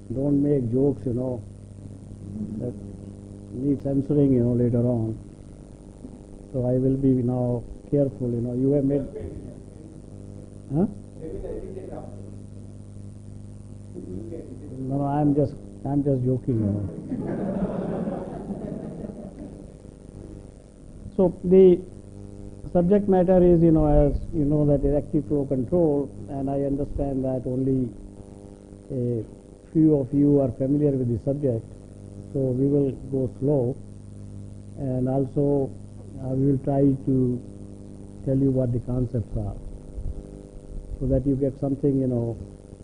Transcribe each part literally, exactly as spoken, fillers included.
don't make jokes, you know, that need censoring, you know, later on. So I will be now careful, you know. You have made, huh? No, no, I'm just, I'm just joking, you know. So the subject matter is, you know, as you know, that is active flow control, and I understand that only a few of you are familiar with the subject. So we will go slow, and also uh, we will try to tell you what the concepts are, so that you get something, you know,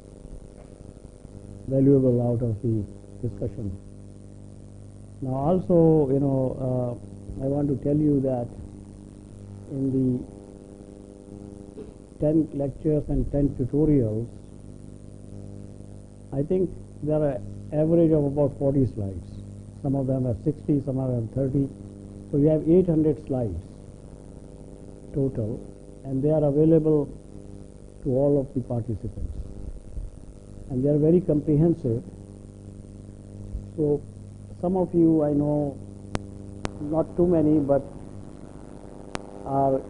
valuable out of the discussion. Now also, you know, uh, I want to tell you that in the ten lectures and ten tutorials, I think there are average of about forty slides. Some of them have sixty, some of them have thirty. So you have eight hundred slides total, and they are available to all of the participants. And they are very comprehensive. So some of you, I know, not too many, but are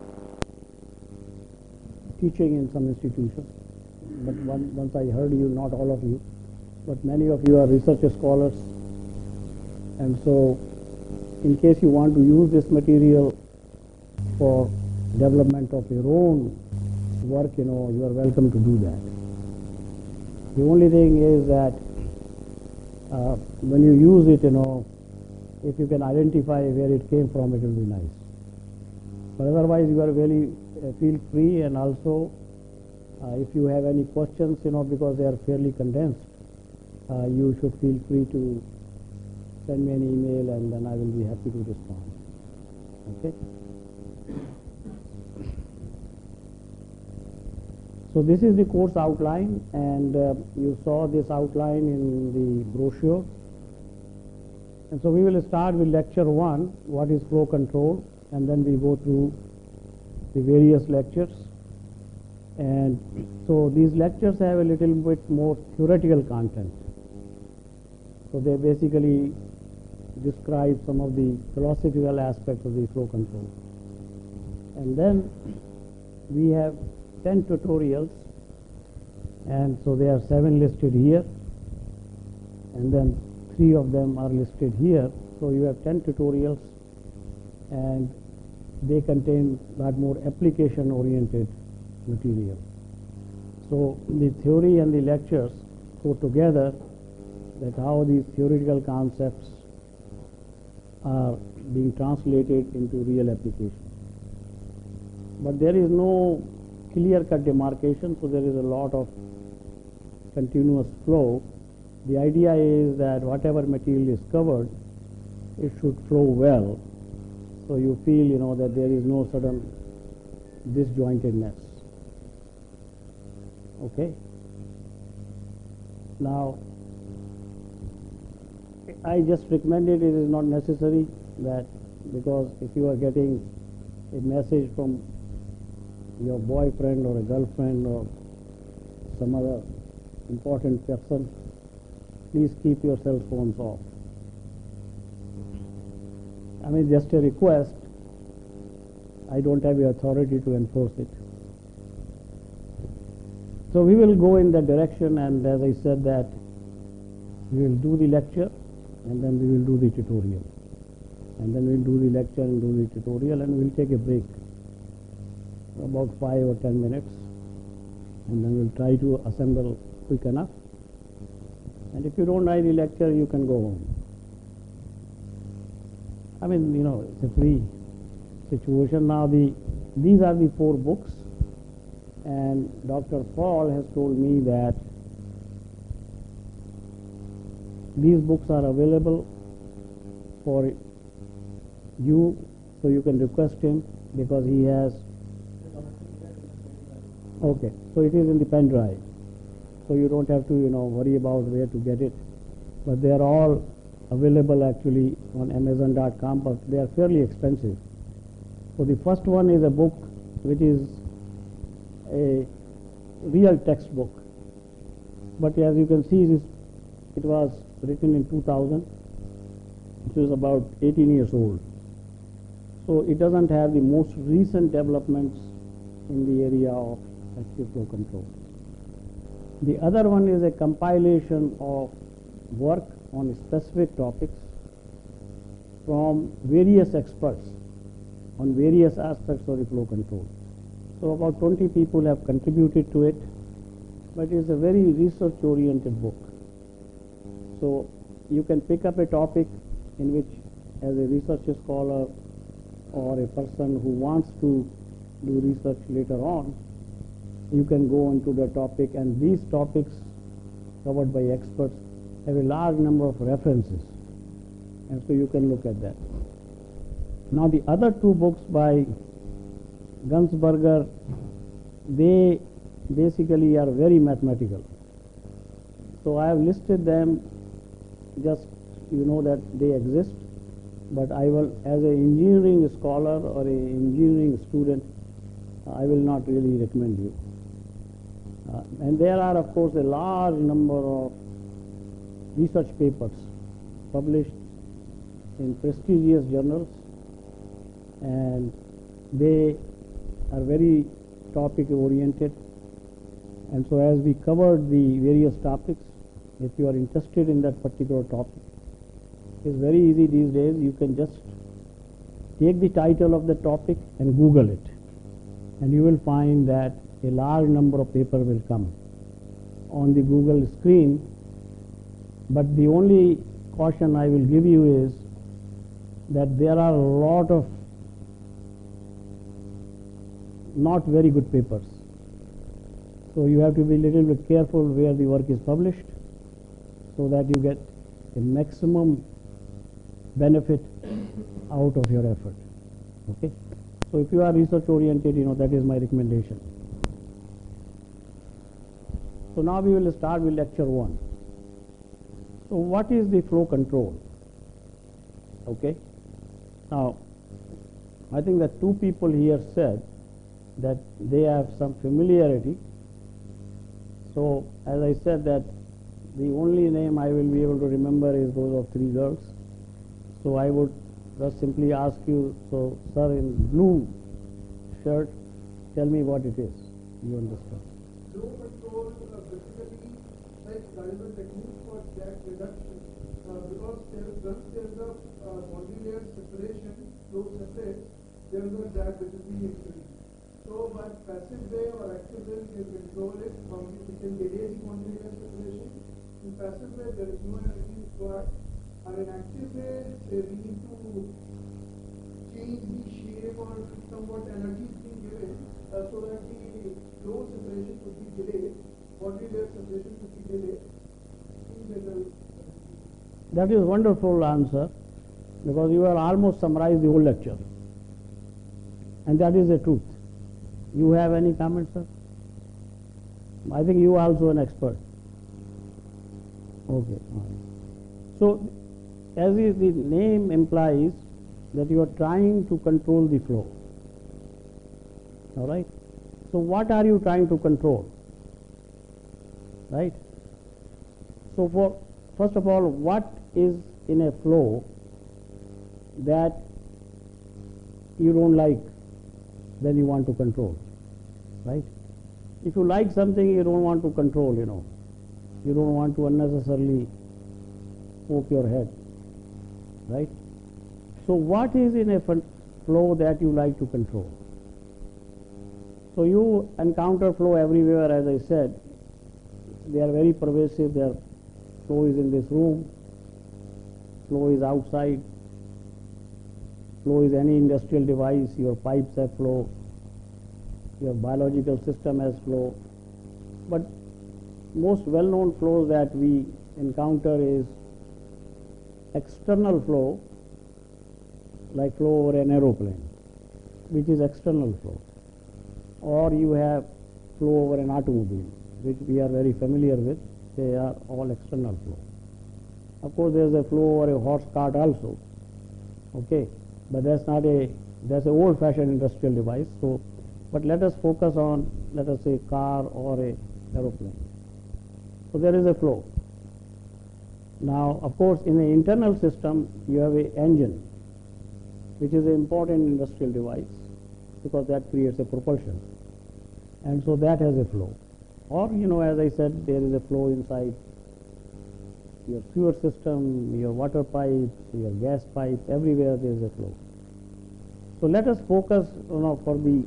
teaching in some institution. But one, once I heard you, not all of you, but many of you are research scholars. And so in case you want to use this material for development of your own work, you know, you are welcome to do that. The only thing is that uh, when you use it, you know, if you can identify where it came from, it will be nice. But otherwise, you are really uh, feel free, and also uh, if you have any questions, you know, because they are fairly condensed, uh, you should feel free to send me an email, and then I will be happy to respond. Okay? So this is the course outline, and uh, you saw this outline in the brochure. And so we will start with lecture one, what is flow control, and then we go through the various lectures. And so these lectures have a little bit more theoretical content. So they basically describe some of the philosophical aspects of the flow control. And then we have ten tutorials, and so there are seven listed here, and then three of them are listed here. So you have ten tutorials, and they contain a lot more application oriented material. So the theory and the lectures go together, that how these theoretical concepts are being translated into real application. But there is no clear-cut demarcation, so there is a lot of continuous flow. The idea is that whatever material is covered, it should flow well, so you feel, you know, that there is no sudden disjointedness. Okay? Now, I just recommended, it is not necessary that, because if you are getting a message from your boyfriend or a girlfriend or some other important person, please keep your cell phones off. I mean, just a request. I don't have the authority to enforce it. So we will go in that direction, and as I said that we will do the lecture, and then we will do the tutorial. And then we will do the lecture and do the tutorial, and we will take a break, about five or ten minutes, and then we will try to assemble quick enough. And if you don't like the lecture, you can go home. I mean, you know, it's a free situation. Now, the these are the four books, and Doctor Paul has told me that these books are available for you, so you can request him, because he has. Okay, so it is in the pen drive, so you don't have to, you know, worry about where to get it. But they are all available actually on Amazon dot com, but they are fairly expensive. So the first one is a book which is a real textbook, but as you can see, it is It was written in two thousand, which is about eighteen years old. So it doesn't have the most recent developments in the area of active flow control. The other one is a compilation of work on specific topics from various experts on various aspects of the flow control. So about twenty people have contributed to it, but it is a very research-oriented book. So you can pick up a topic in which, as a research scholar or a person who wants to do research later on, you can go into the topic, and these topics covered by experts have a large number of references, and so you can look at that. Now the other two books by Gunsberger, they basically are very mathematical. So I have listed them, just you know that they exist, but I will, as an engineering scholar or an engineering student, I will not really recommend you. Uh, and there are, of course, a large number of research papers published in prestigious journals, and they are very topic oriented. And so as we covered the various topics, if you are interested in that particular topic, it's very easy these days. You can just take the title of the topic and Google it, and you will find that a large number of papers will come on the Google screen. But the only caution I will give you is that there are a lot of not very good papers. So you have to be a little bit careful where the work is published, so that you get a maximum benefit out of your effort. Okay? So if you are research oriented, you know, that is my recommendation. So now we will start with lecture one. So what is the flow control? Okay. Now, I think that two people here said that they have some familiarity. So as I said, that the only name I will be able to remember is those of three girls. So I would just simply ask you, so sir in blue shirt, tell me what it is. You understand? Flow control uh, basically like that is a technique for drag reduction, uh, because there, once there is a uh, modular separation, flow separates, there is a drag which is being increased. So by passive way or active way you control it, from you can delay the modular separation. In passive way there is no energy required, and in active way we need to change the shape or somewhat energy is being given uh, so that the flow separation could be delayed, modular separation could be delayed in general. That is wonderful answer, because you have almost summarized the whole lecture, and that is the truth. You have any comments, sir? I think you are also an expert. Okay. So, as the name implies, that you are trying to control the flow. All right. So, what are you trying to control? Right. So, for first of all, what is in a flow that you don't like, then you want to control, right? If you like something, you don't want to control, you know. You don't want to unnecessarily poke your head, right? So what is in a flow that you like to control? So you encounter flow everywhere, as I said. They are very pervasive. Their flow is in this room, flow is outside, flow is any industrial device, your pipes have flow, your biological system has flow. But most well-known flows that we encounter is external flow, like flow over an aeroplane, which is external flow. Or you have flow over an automobile, which we are very familiar with. They are all external flow. Of course, there is a flow over a horse cart also. Okay, but that's not a that's an old-fashioned industrial device. So, but let us focus on, let us say, car or a aeroplane. So there is a flow. Now, of course, in the internal system, you have an engine, which is an important industrial device, because that creates a propulsion. And so that has a flow. Or, you know, as I said, there is a flow inside your sewer system, your water pipes, your gas pipes, everywhere there is a flow. So let us focus, you know, for the,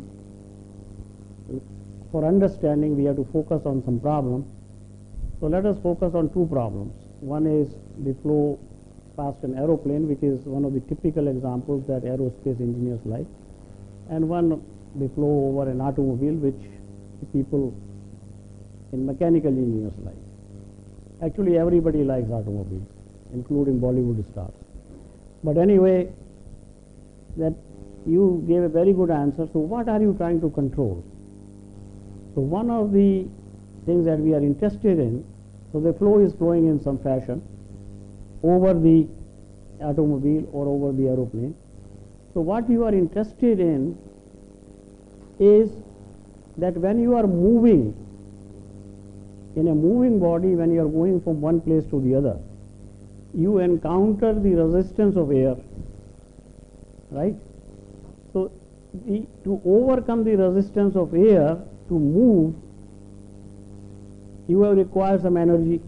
for understanding, we have to focus on some problem. So let us focus on two problems. One is the flow past an aeroplane, which is one of the typical examples that aerospace engineers like, and one the flow over an automobile, which people in mechanical engineers like. Actually, everybody likes automobiles, including Bollywood stars. But anyway, that you gave a very good answer. So what are you trying to control? So one of the things that we are interested in, so the flow is flowing in some fashion over the automobile or over the aeroplane. So what you are interested in is that when you are moving, in a moving body, when you are going from one place to the other, you encounter the resistance of air, right? So the, to overcome the resistance of air to move, you will require some energy.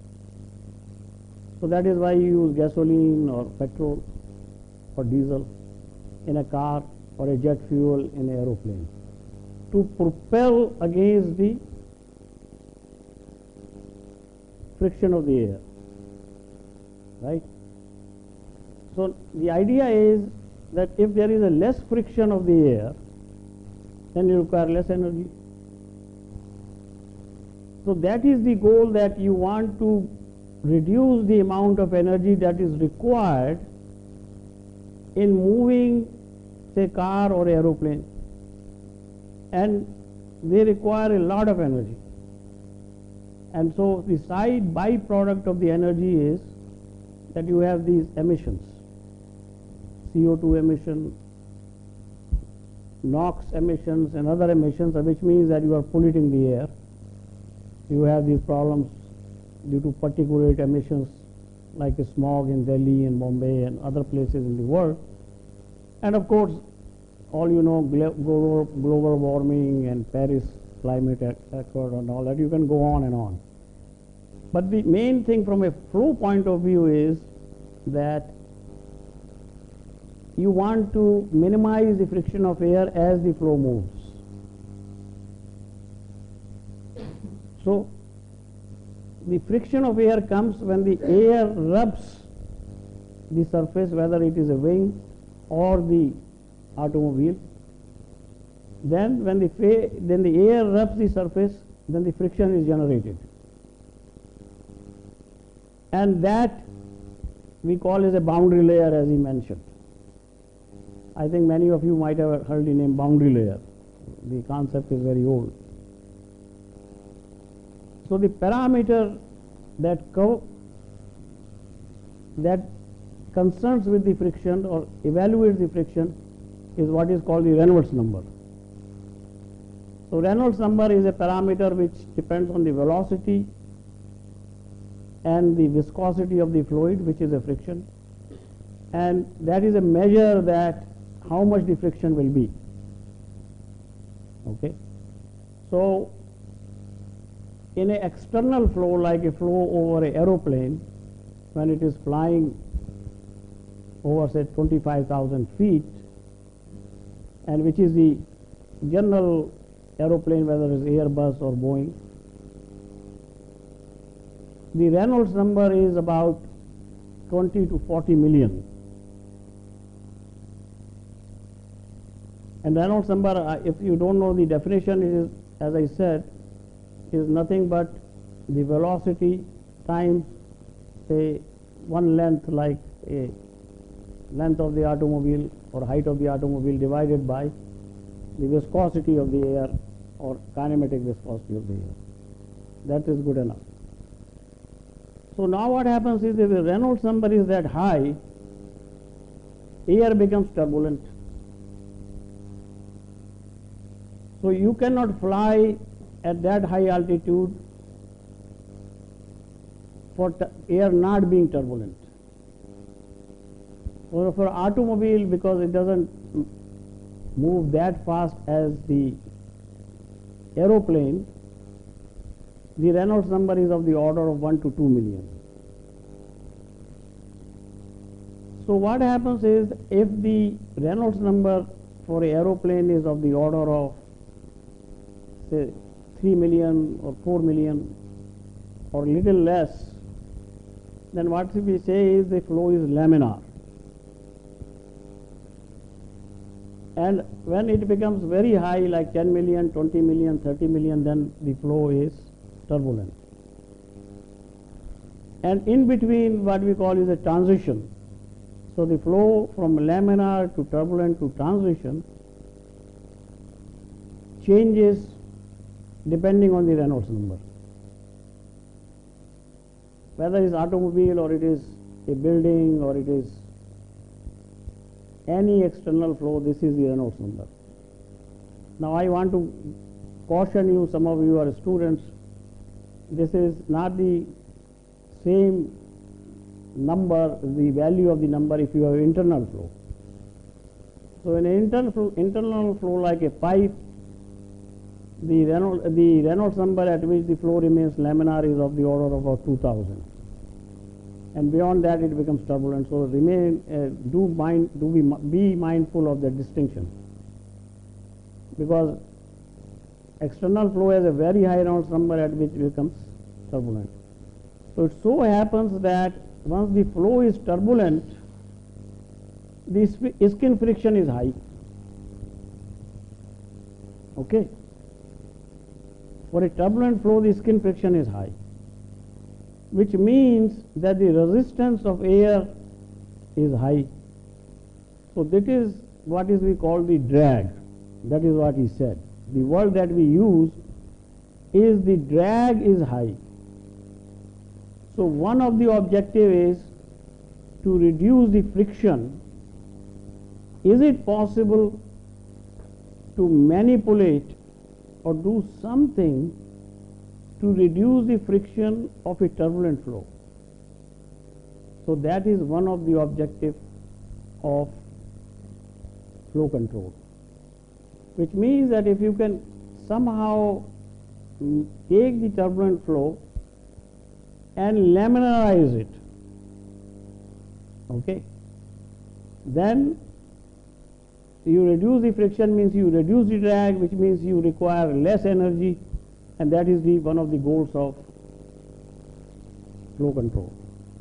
So that is why you use gasoline or petrol or diesel in a car or a jet fuel in an aeroplane to propel against the friction of the air, right? So the idea is that if there is a less friction of the air, then you require less energy. So that is the goal, that you want to reduce the amount of energy that is required in moving, say, car or aeroplane, and they require a lot of energy. And so the side byproduct of the energy is that you have these emissions, C O two emission, NOx emissions and other emissions, which means that you are polluting the air. You have these problems due to particulate emissions like smog in Delhi and Bombay and other places in the world. And of course, all you know, global, global warming and Paris climate accord and all that, you can go on and on. But the main thing from a flow point of view is that you want to minimize the friction of air as the flow moves. So the friction of air comes when the air rubs the surface, whether it is a wing or the automobile. Then when the, then the air rubs the surface, then the friction is generated. And that we call as a boundary layer, as he mentioned. I think many of you might have heard the name boundary layer. The concept is very old. So the parameter that co that concerns with the friction or evaluates the friction is what is called the Reynolds number. So Reynolds number is a parameter which depends on the velocity and the viscosity of the fluid, which is a friction, and that is a measure that how much the friction will be. Okay. So in an external flow, like a flow over an aeroplane, when it is flying over, say, twenty-five thousand feet, and which is the general aeroplane, whether it's Airbus or Boeing, the Reynolds number is about twenty to forty million. And Reynolds number, uh, if you don't know the definition, it is, as I said, is nothing but the velocity times, say, one length, like a length of the automobile or height of the automobile, divided by the viscosity of the air or kinematic viscosity of the air. That is good enough. So now what happens is, if the Reynolds number is that high, air becomes turbulent. So you cannot fly at that high altitude for air not being turbulent. Or for automobile, because it doesn't move that fast as the aeroplane, the Reynolds number is of the order of one to two million. So what happens is, if the Reynolds number for an aeroplane is of the order of say three million or four million or little less, then what we say is the flow is laminar. And when it becomes very high, like ten million, twenty million, thirty million, then the flow is turbulent. And in between, what we call is a transition. So the flow from laminar to turbulent to transition changes depending on the Reynolds number. Whether it is automobile or it is a building or it is any external flow, this is the Reynolds number. Now I want to caution you, some of you are students, this is not the same number, the value of the number if you have internal flow. So in an internal flow, internal flow like a pipe, the Reynolds, the Reynolds number at which the flow remains laminar is of the order of about two thousand. And beyond that it becomes turbulent. So remain, uh, do mind, do be, be mindful of the distinction, because external flow has a very high Reynolds number at which it becomes turbulent. So it so happens that once the flow is turbulent, the skin friction is high. Okay. For a turbulent flow, the skin friction is high, which means that the resistance of air is high. So that is what is we call the drag. That is what he said. The word that we use is the drag is high. So one of the objective is to reduce the friction. Is it possible to manipulate or do something to reduce the friction of a turbulent flow? So that is one of the objectives of flow control, which means that if you can somehow take the turbulent flow and laminarize it, okay, then you reduce the friction, means you reduce the drag, which means you require less energy, and that is the one of the goals of flow control.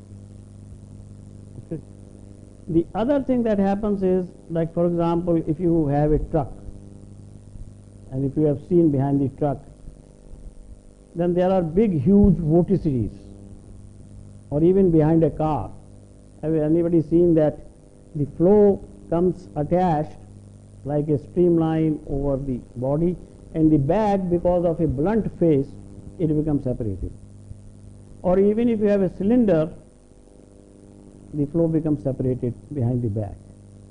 Okay. The other thing that happens is, like for example, if you have a truck, and if you have seen behind the truck, then there are big huge vorticities, or even behind a car. Have anybody seen that the flow comes attached like a streamline over the body, and the back, because of a blunt face, it becomes separated. Or even if you have a cylinder, the flow becomes separated behind the back.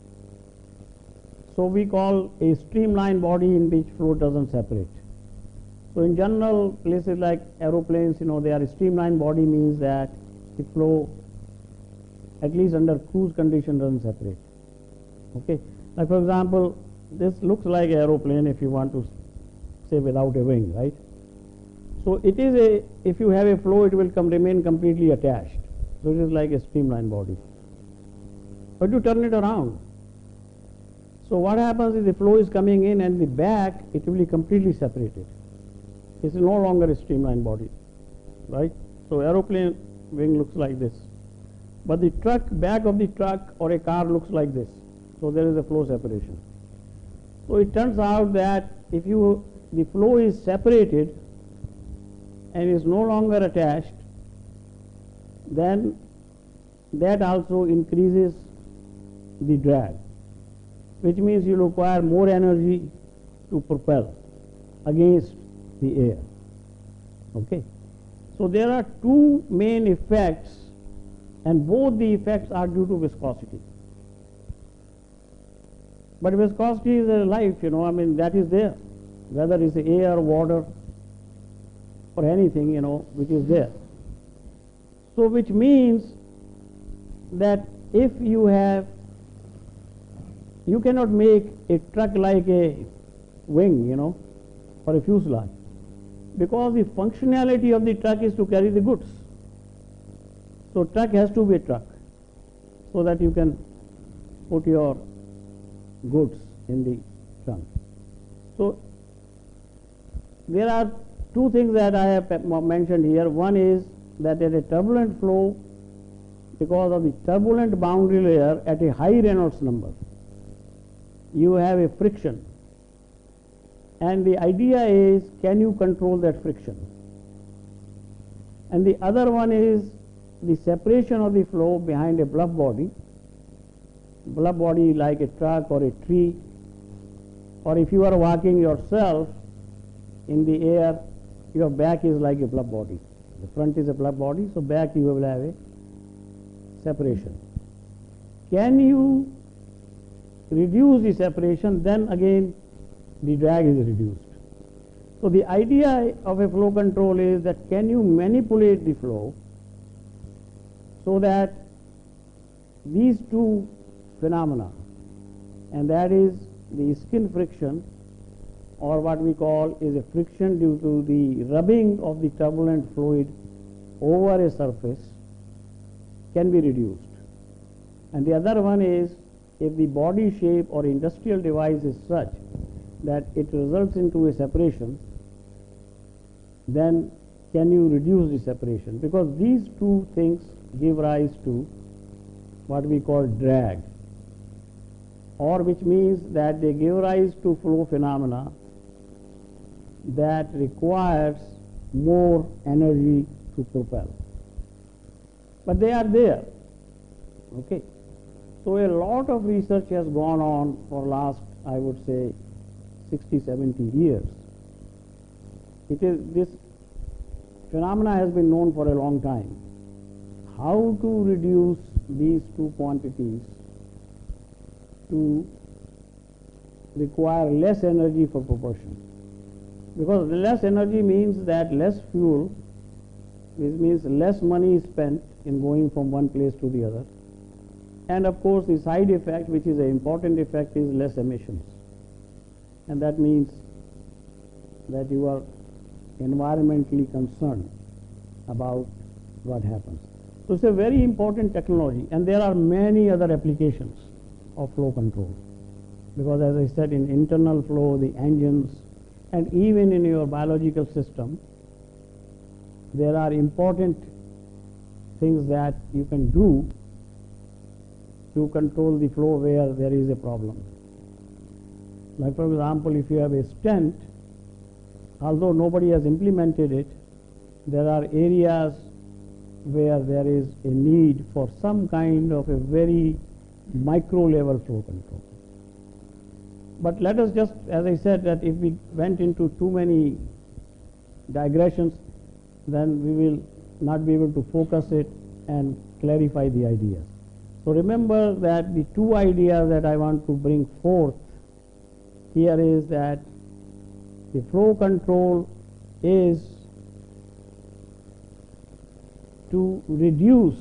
So we call a streamline body in which flow doesn't separate. So in general, places like aeroplanes, you know, they are a streamline body, means that the flow, at least under cruise condition, doesn't separate. Okay. Like for example, this looks like an aeroplane if you want to say without a wing, right? So it is a, if you have a flow, it will come remain completely attached. So it is like a streamline body. But you turn it around. So what happens is the flow is coming in, and the back, it will be completely separated. It's no longer a streamline body, right? So aeroplane wing looks like this, but the truck, back of the truck or a car looks like this. So there is a flow separation. So it turns out that if you, the flow is separated and is no longer attached, then that also increases the drag, which means you require more energy to propel against the air. Okay. So there are two main effects, and both the effects are due to viscosity. But viscosity is a life, you know, I mean, that is there, whether it's air, water, or anything, you know, which is there. So which means that if you have, you cannot make a truck like a wing, you know, or a fuselage, because the functionality of the truck is to carry the goods. So truck has to be a truck so that you can put your goods in the trunk. So there are two things that I have mentioned here. One is that at a turbulent flow, because of the turbulent boundary layer at a high Reynolds number, you have a friction, and the idea is, can you control that friction? And the other one is the separation of the flow behind a bluff body, bluff body like a truck or a tree, or if you are walking yourself in the air, your back is like a bluff body. The front is a bluff body, so back you will have a separation. Can you reduce the separation? Then again the drag is reduced. So the idea of a flow control is that can you manipulate the flow so that these two phenomena, and that is the skin friction, or what we call is a friction due to the rubbing of the turbulent fluid over a surface, can be reduced. And the other one is, if the body shape or industrial device is such that it results into a separation, then can you reduce the separation? Because these two things give rise to what we call drag, or which means that they give rise to flow phenomena that requires more energy to propel. But they are there. Okay. So a lot of research has gone on for last, I would say, sixty, seventy years. It is, this phenomena has been known for a long time. How to reduce these two quantities to require less energy for propulsion. Because less energy means that less fuel, which means less money is spent in going from one place to the other. And of course the side effect, which is an important effect, is less emissions. And that means that you are environmentally concerned about what happens. So it's a very important technology, and there are many other applications of flow control. Because as I said, in internal flow, the engines, and even in your biological system, there are important things that you can do to control the flow where there is a problem. Like for example, if you have a stent, although nobody has implemented it, there are areas where there is a need for some kind of a very micro level flow control. But let us just, as I said, that if we went into too many digressions, then we will not be able to focus it and clarify the ideas. So remember that the two ideas that I want to bring forth here is that the flow control is to reduce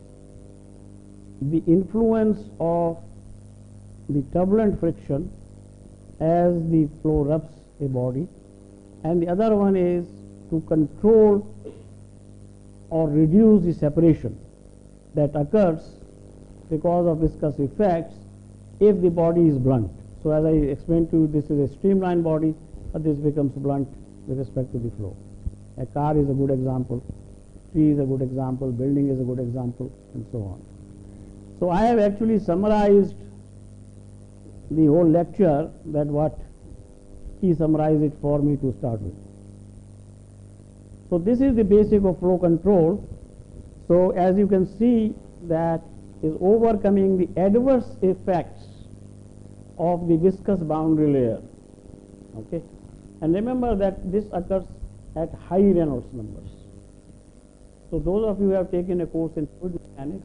the influence of the turbulent friction as the flow rubs a body, and the other one is to control or reduce the separation that occurs because of viscous effects if the body is blunt. So as I explained to you, this is a streamlined body, but this becomes blunt with respect to the flow. A car is a good example, tree is a good example, building is a good example, and so on. So I have actually summarized the whole lecture, that what he summarized it for me to start with. So this is the basic of flow control. So as you can see, that is overcoming the adverse effects of the viscous boundary layer. Okay, and remember that this occurs at high Reynolds numbers. So those of you who have taken a course in fluid mechanics,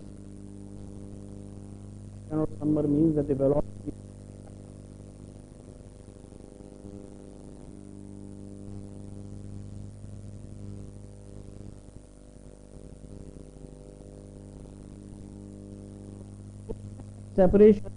Reynolds number means that the velocity separation.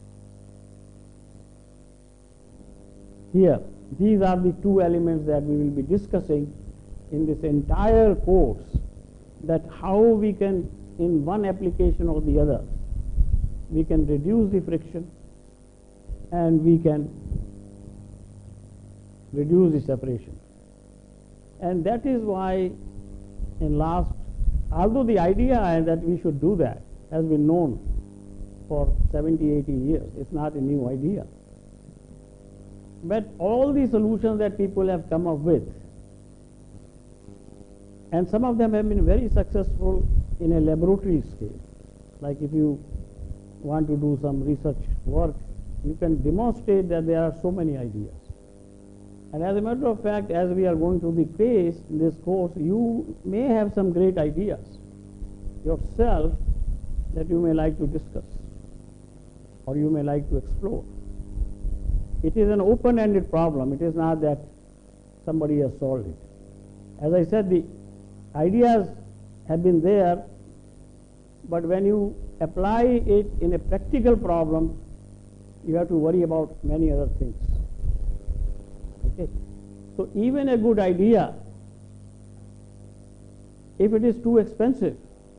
Here, these are the two elements that we will be discussing in this entire course, that how we can, in one application or the other, we can reduce the friction and we can reduce the separation. And that is why in last, although the idea that we should do that has been known for seventy, eighty years, it's not a new idea. But all the solutions that people have come up with, and some of them have been very successful in a laboratory scale. Like if you want to do some research work, you can demonstrate that there are so many ideas. And as a matter of fact, as we are going through the phase in this course, you may have some great ideas yourself that you may like to discuss or you may like to explore. It is an open-ended problem. It is not that somebody has solved it. As I said, the ideas have been there, but when you apply it in a practical problem, you have to worry about many other things. Okay. So even a good idea, if it is too expensive,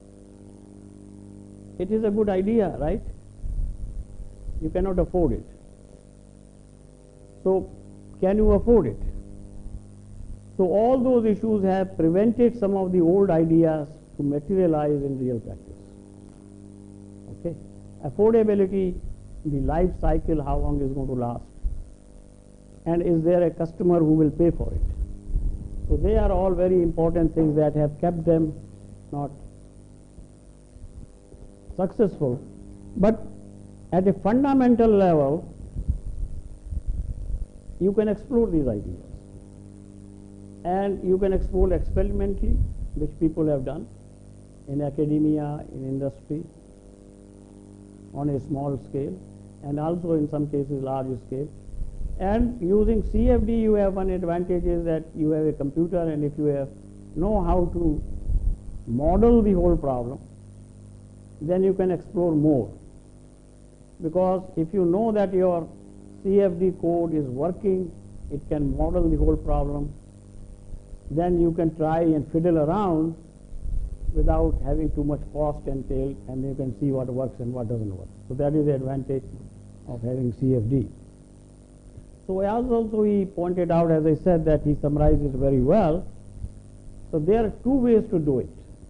it is a good idea, right? You cannot afford it. So can you afford it? So all those issues have prevented some of the old ideas to materialize in real practice. Okay. Affordability, the life cycle, how long is going to last, and is there a customer who will pay for it? So they are all very important things that have kept them not successful. But at a fundamental level, you can explore these ideas. And you can explore experimentally, which people have done in academia, in industry, on a small scale, and also in some cases large scale. And using C F D, you have one advantage is that you have a computer, and if you have know how to model the whole problem, then you can explore more. Because if you know that your C F D code is working, it can model the whole problem, then you can try and fiddle around without having too much cost entailed, and you can see what works and what doesn't work. So that is the advantage of having C F D. So as also he pointed out, as I said, that he summarized it very well. So there are two ways to do it.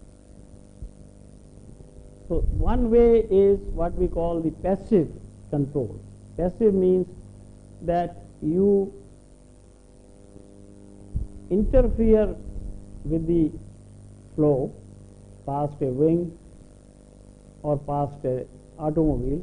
So one way is what we call the passive control. Passive means that you interfere with the flow past a wing or past an automobile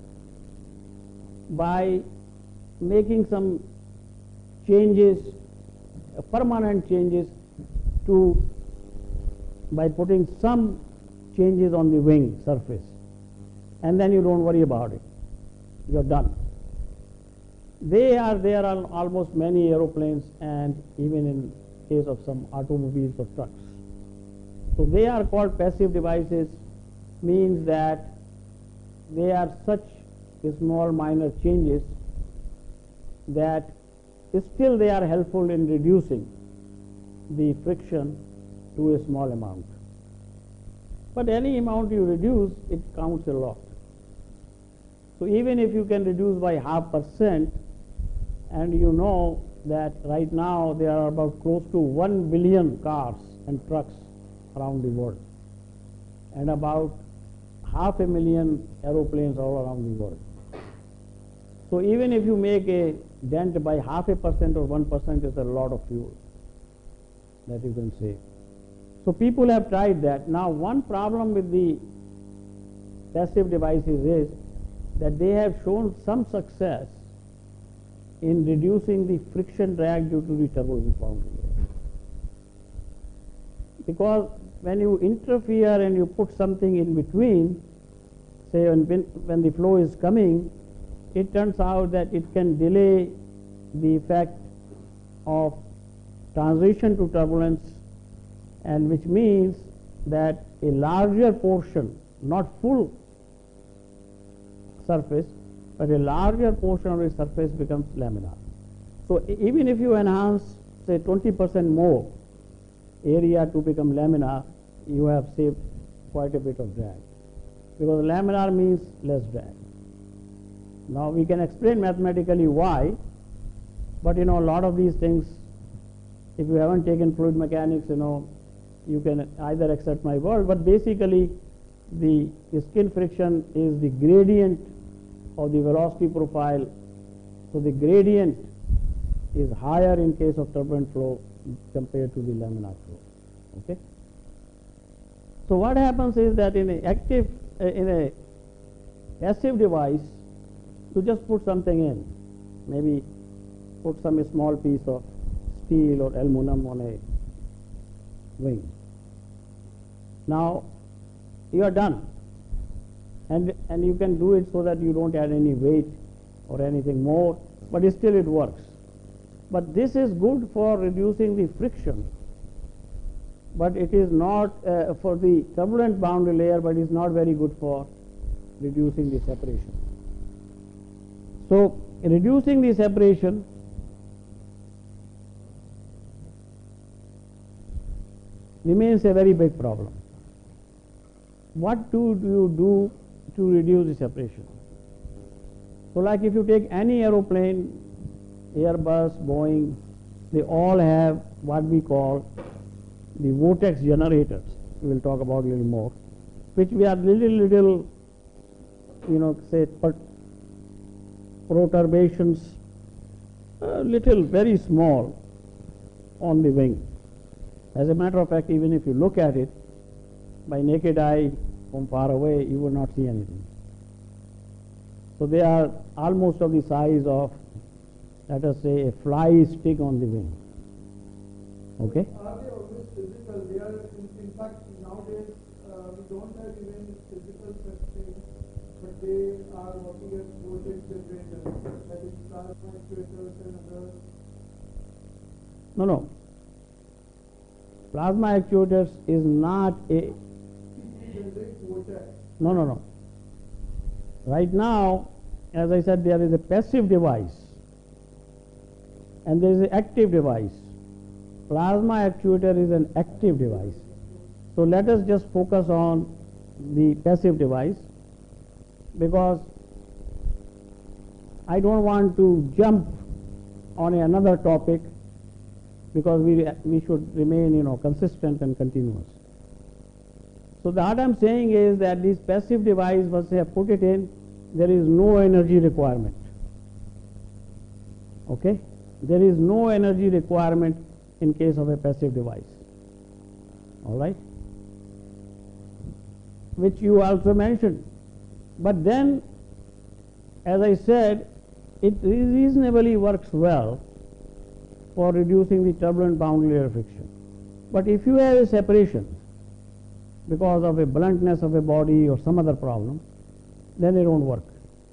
by making some changes, uh, permanent changes to, by putting some changes on the wing surface, and then you don't worry about it. You're done. They are there are almost many aeroplanes, and even in case of some automobiles or trucks. So they are called passive devices, means that they are such small minor changes that still they are helpful in reducing the friction to a small amount. But any amount you reduce, it counts a lot. So even if you can reduce by half percent, and you know that right now there are about close to one billion cars and trucks around the world, and about half a million aeroplanes all around the world. So even if you make a dent by half a percent or one percent, is a lot of fuel that you can save. So people have tried that. Now one problem with the passive devices is that they have shown some success in reducing the friction drag due to the turbulence boundary layer. Because when you interfere and you put something in between, say when, when the flow is coming, it turns out that it can delay the effect of transition to turbulence, and which means that a larger portion, not full surface, but a larger portion of the surface becomes laminar. So even if you enhance, say, twenty percent more area to become laminar, you have saved quite a bit of drag, because laminar means less drag. Now we can explain mathematically why, but you know, a lot of these things, if you haven't taken fluid mechanics, you know, you can either accept my word, but basically the skin friction is the gradient of the velocity profile. So the gradient is higher in case of turbulent flow compared to the laminar flow. Okay. So what happens is that in a active, uh, in a passive device, you just put something in, maybe put some small piece of steel or aluminum on a wing. Now you are done, and and you can do it so that you don't add any weight or anything more, but still it works. But this is good for reducing the friction, but it is not uh, for the turbulent boundary layer, but it is not very good for reducing the separation. So reducing the separation remains a very big problem. What do you do to reduce the separation? So like if you take any aeroplane, Airbus, Boeing, they all have what we call the vortex generators. We will talk about a little more, which we are little, little, you know, say, per perturbations, uh, little, very small on the wing. As a matter of fact, even if you look at it by naked eye from far away, you will not see anything. So they are almost of the size of, let us say, a fly stick on the wing. Okay? Are they always physical? They are, in, in fact, nowadays uh, we don't have even physical such things, but they are working as voltage generators, that is plasma actuators and other. No, no. Plasma actuators is not a. Generate vortex. No, no, no. Right now, as I said, there is a passive device and there is an active device. Plasma actuator is an active device. So let us just focus on the passive device, because I don't want to jump on another topic, because we we should remain, you know, consistent and continuous. So what I am saying is that this passive device, once I have put it in, there is no energy requirement. Okay? There is no energy requirement in case of a passive device. All right? Which you also mentioned. But then, as I said, it reasonably works well for reducing the turbulent boundary layer friction. But if you have a separation because of a bluntness of a body or some other problem, then it won't work.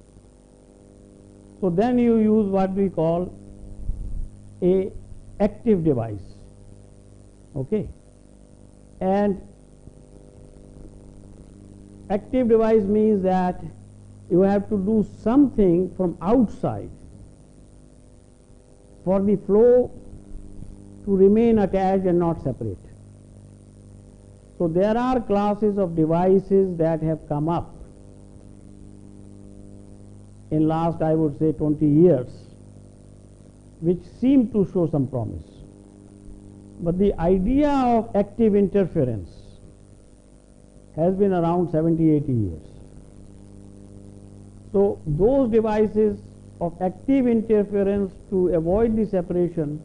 So then you use what we call a active device. Okay? And active device means that you have to do something from outside for the flow to remain attached and not separate. So there are classes of devices that have come up in last, I would say, twenty years, which seem to show some promise. But the idea of active interference has been around seventy, eighty years. So those devices of active interference to avoid the separation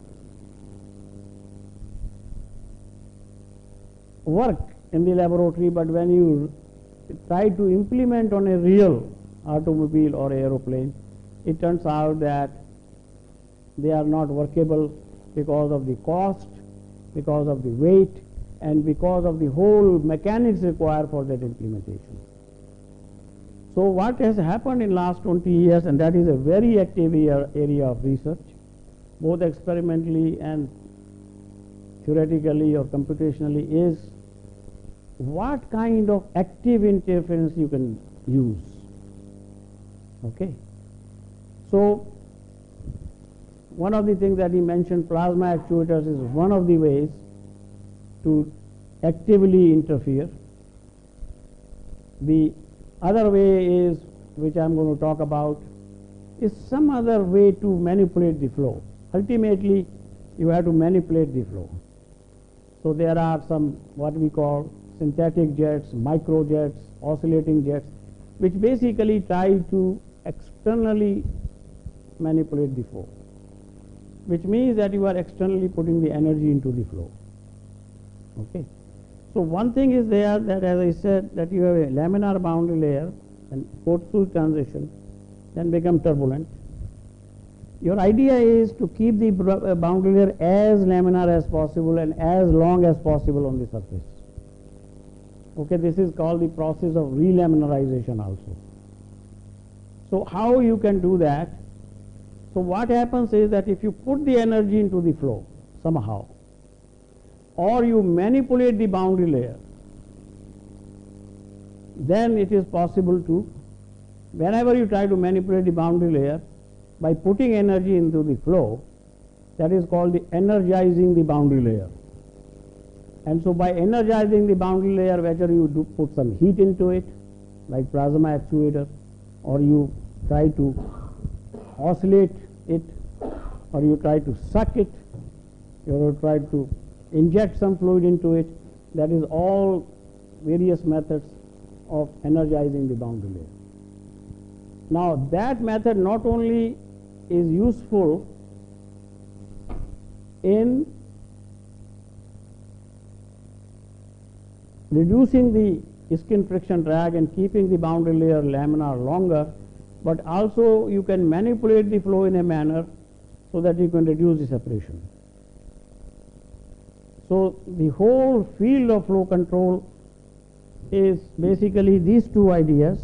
work in the laboratory, but when you try to implement on a real automobile or aeroplane, it turns out that they are not workable because of the cost, because of the weight, and because of the whole mechanics required for that implementation. So what has happened in last twenty years, and that is a very active area of research, both experimentally and theoretically or computationally, is what kind of active interference you can use. Okay. So one of the things that he mentioned, plasma actuators is one of the ways to actively interfere. The other way is, which I'm going to talk about, is some other way to manipulate the flow. Ultimately, you have to manipulate the flow. So there are some what we call synthetic jets, microjets, oscillating jets, which basically try to externally manipulate the flow, which means that you are externally putting the energy into the flow. Okay. So one thing is there that, as I said, that you have a laminar boundary layer and go through transition, then become turbulent. Your idea is to keep the boundary layer as laminar as possible and as long as possible on the surface. Okay, this is called the process of relaminarization also. So how you can do that? So what happens is that if you put the energy into the flow somehow, or you manipulate the boundary layer, then it is possible to, whenever you try to manipulate the boundary layer by putting energy into the flow, that is called the energizing the boundary layer. And so by energizing the boundary layer, whether you do put some heat into it, like plasma actuator, or you try to oscillate it, or you try to suck it, you try to inject some fluid into it, that is all various methods of energizing the boundary layer. Now that method not only is useful in reducing the skin friction drag and keeping the boundary layer laminar longer, but also you can manipulate the flow in a manner so that you can reduce the separation. So the whole field of flow control is basically these two ideas: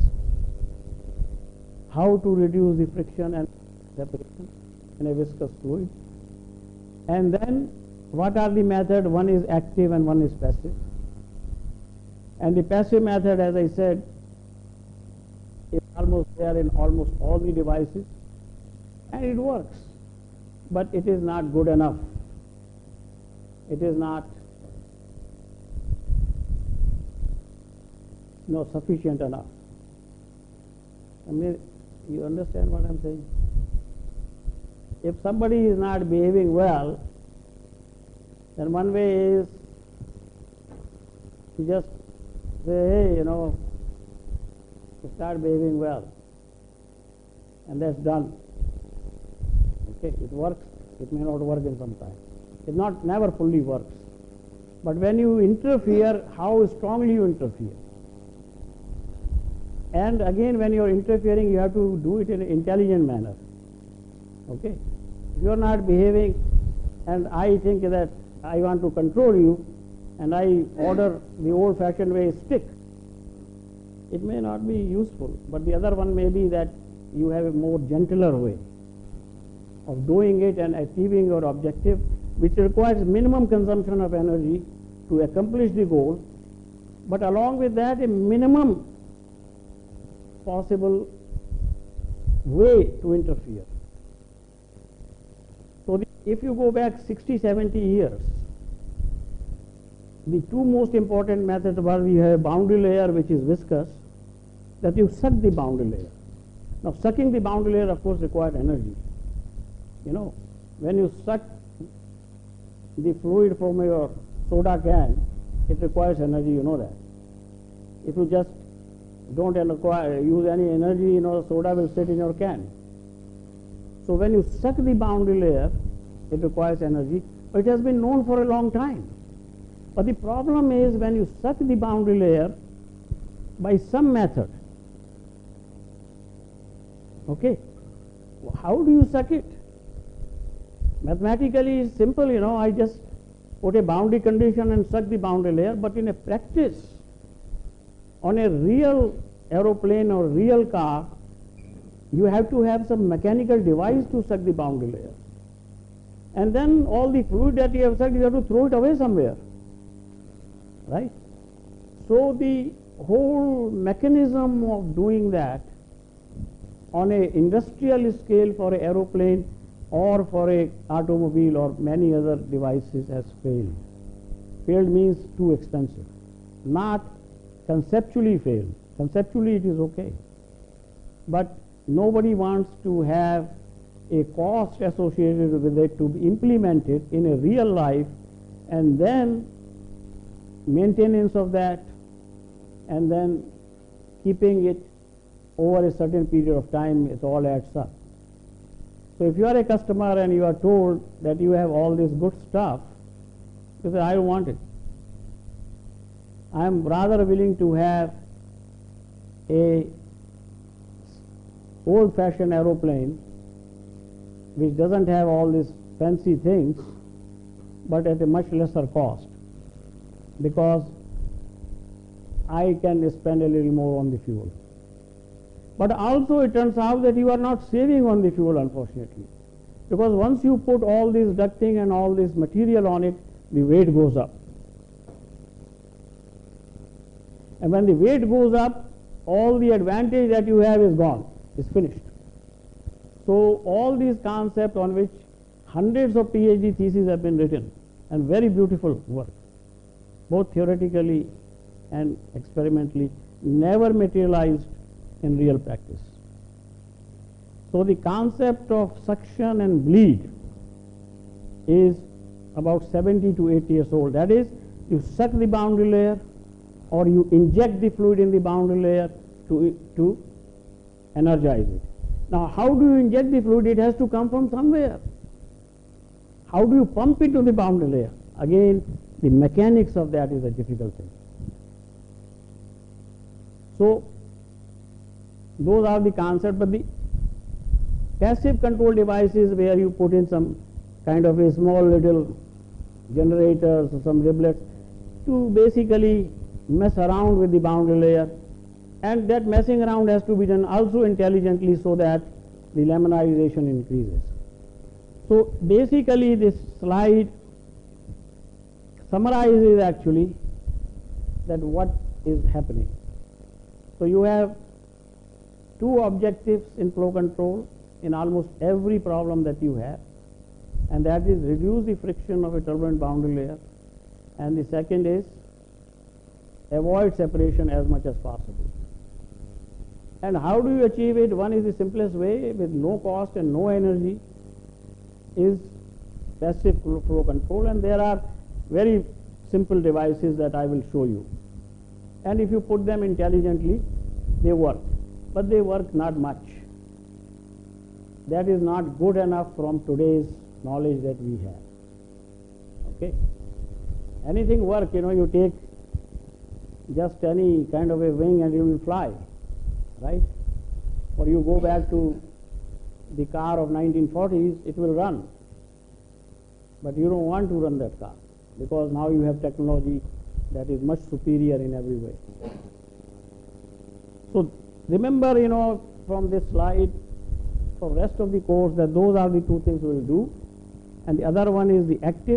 how to reduce the friction and separation in a viscous fluid, and then what are the methods. One is active and one is passive. And the passive method, as I said, is almost there in almost all the devices, and it works, but it is not good enough. It is not no sufficient enough. I mean, you understand what I'm saying? If somebody is not behaving well, then one way is to just say, hey, you know, start behaving well, and that's done. Okay, it works, it may not work in some time. It not never fully works. But when you interfere, how strongly you interfere. And again, when you are interfering, you have to do it in an intelligent manner. Okay? If you are not behaving, and I think that I want to control you, and I order the old-fashioned way stick, it may not be useful. But the other one may be that you have a more gentler way of doing it and achieving your objective, which requires minimum consumption of energy to accomplish the goal, but along with that a minimum possible way to interfere. So the, if you go back sixty, seventy years, the two most important methods were we have a boundary layer which is viscous, that you suck the boundary layer. Now sucking the boundary layer of course requires energy. You know, when you suck the fluid from your soda can, it requires energy, you know that. If you just don't require, use any energy, you know, soda will sit in your can. So when you suck the boundary layer, it requires energy, but it has been known for a long time. But the problem is when you suck the boundary layer by some method, okay, how do you suck it? Mathematically it's simple, you know, I just put a boundary condition and suck the boundary layer, but in a practice, on a real aeroplane or real car, you have to have some mechanical device to suck the boundary layer. And then all the fluid that you have sucked, you have to throw it away somewhere, right? So the whole mechanism of doing that on a industrial scale for an aeroplane or for a automobile or many other devices has failed. Failed means too expensive, not conceptually failed. Conceptually it is okay, but nobody wants to have a cost associated with it to be implemented in a real life, and then maintenance of that, and then keeping it over a certain period of time, it all adds up. So if you are a customer and you are told that you have all this good stuff, you say, I don't want it. I am rather willing to have a old-fashioned aeroplane which doesn't have all these fancy things, but at a much lesser cost, because I can spend a little more on the fuel. But also it turns out that you are not saving on the fuel, unfortunately, because once you put all this ducting and all this material on it, the weight goes up. And when the weight goes up, all the advantage that you have is gone, is finished. So all these concepts on which hundreds of PhD theses have been written, and very beautiful work, both theoretically and experimentally, never materialized in real practice. So the concept of suction and bleed is about seventy to eighty years old. That is, you suck the boundary layer or you inject the fluid in the boundary layer to, to energize it. Now, how do you inject the fluid? It has to come from somewhere. How do you pump it to the boundary layer? Again, the mechanics of that is a difficult thing. So, those are the concepts, but the passive control devices where you put in some kind of a small little generators or some riblets to basically mess around with the boundary layer, and that messing around has to be done also intelligently so that the laminarization increases. So basically this slide summarizes actually that what is happening. So you have two objectives in flow control in almost every problem that you have, and that is reduce the friction of a turbulent boundary layer, and the second is avoid separation as much as possible. And how do you achieve it? One is the simplest way, with no cost and no energy, is passive flow control, and there are very simple devices that I will show you. And if you put them intelligently, they work, but they work not much. That is not good enough from today's knowledge that we have. Okay? Anything work, you know, you take just any kind of a wing and you will fly, right? Or you go back to the car of nineteen forties, it will run. But you don't want to run that car, because now you have technology that is much superior in every way. So remember, you know, from this slide, for rest of the course, that those are the two things we will do, and the other one is the active,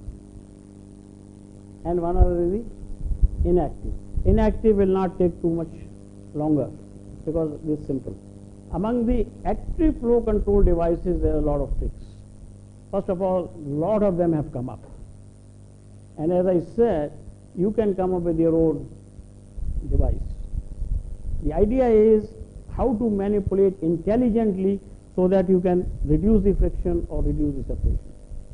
and one other is the inactive. Inactive will not take too much longer, because this is simple. Among the active flow control devices, there are a lot of tricks. First of all, a lot of them have come up. And as I said, you can come up with your own device. The idea is how to manipulate intelligently so that you can reduce the friction or reduce the separation.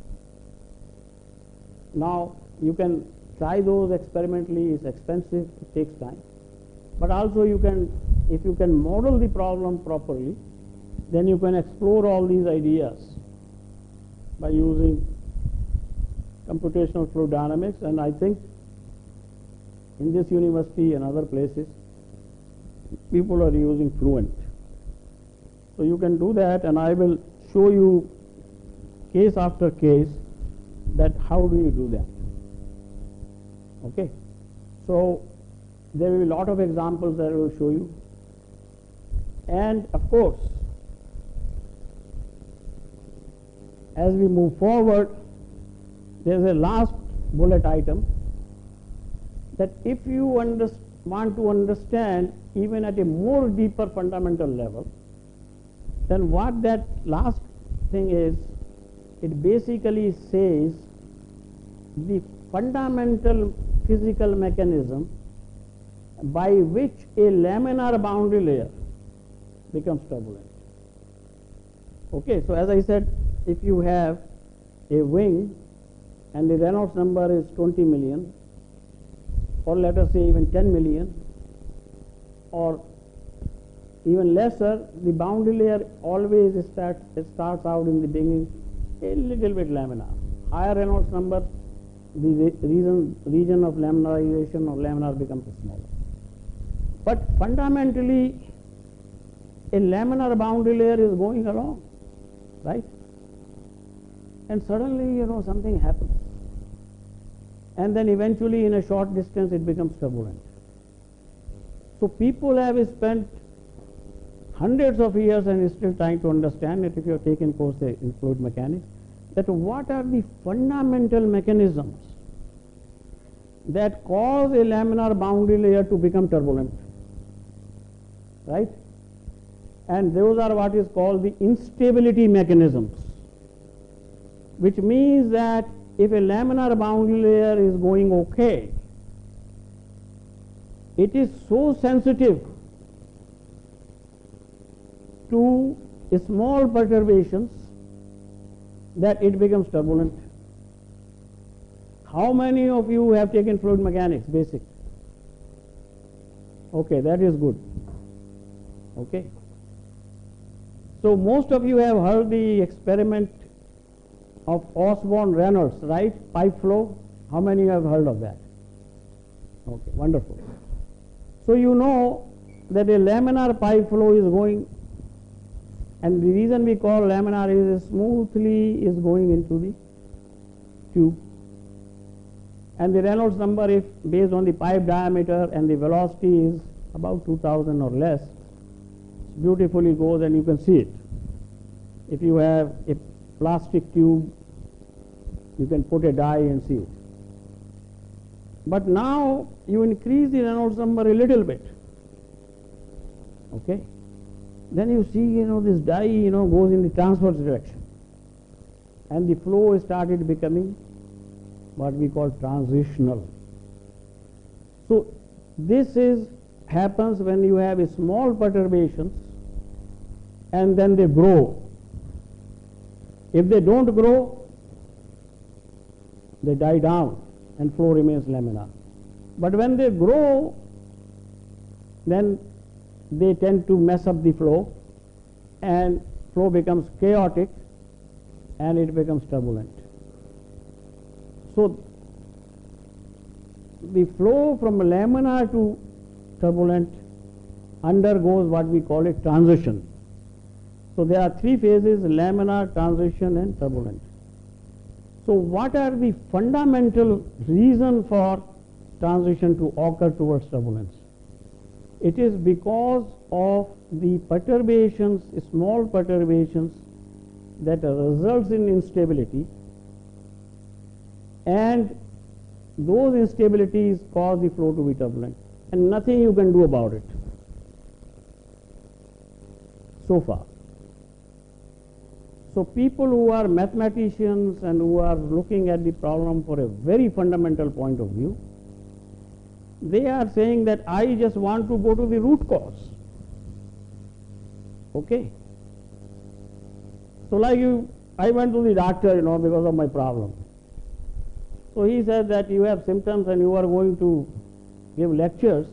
Now, you can try those experimentally. It's expensive, it takes time. But also you can, if you can model the problem properly, then you can explore all these ideas by using computational fluid dynamics. And I think in this university and other places, people are using Fluent. So you can do that, and I will show you case after case that how do you do that. Okay. So there will be a lot of examples that I will show you. And of course, as we move forward, there is a last bullet item, that if you under, want to understand even at a more deeper fundamental level then what that last thing is, it basically says the fundamental physical mechanism by which a laminar boundary layer becomes turbulent. Okay, so as I said, if you have a wing and the Reynolds number is twenty million, or let us say even ten million, or even lesser, the boundary layer always start, it starts out in the beginning a little bit laminar. Higher Reynolds number, the re region, region of laminarization or laminar becomes smaller. But fundamentally, a laminar boundary layer is going along, right? And suddenly, you know, something happens. And then eventually in a short distance it becomes turbulent. So people have spent hundreds of years and is still trying to understand it, if you have taken course in fluid mechanics, that what are the fundamental mechanisms that cause a laminar boundary layer to become turbulent, right? And those are what is called the instability mechanisms, which means that if a laminar boundary layer is going okay, it is so sensitive to small perturbations that it becomes turbulent. How many of you have taken fluid mechanics, basic? Okay, that is good. Okay. So most of you have heard the experiment of Osborne-Reynolds, right? Pipe flow. How many have heard of that? Okay, wonderful. So you know that a laminar pipe flow is going, and the reason we call laminar is smoothly is going into the tube. And the Reynolds number, if based on the pipe diameter and the velocity is about two thousand or less, beautifully goes and you can see it. If you have a plastic tube, you can put a dye and see it. But now you increase the Reynolds number a little bit, okay? Then you see, you know, this dye, you know, goes in the transverse direction, and the flow started becoming what we call transitional. So this is happens when you have a small perturbations and then they grow. If they don't grow, they die down and flow remains laminar. But when they grow, then they tend to mess up the flow, and flow becomes chaotic and it becomes turbulent. So the flow from laminar to turbulent undergoes what we call a transition. So there are three phases: laminar, transition and turbulent. So what are the fundamental reason for transition to occur towards turbulence? It is because of the perturbations, small perturbations that results in instability, and those instabilities cause the flow to be turbulent, and nothing you can do about it so far. So people who are mathematicians and who are looking at the problem for a very fundamental point of view, they are saying that I just want to go to the root cause. Okay. So like you, I went to the doctor, you know, because of my problem. So he said that you have symptoms and you are going to give lectures.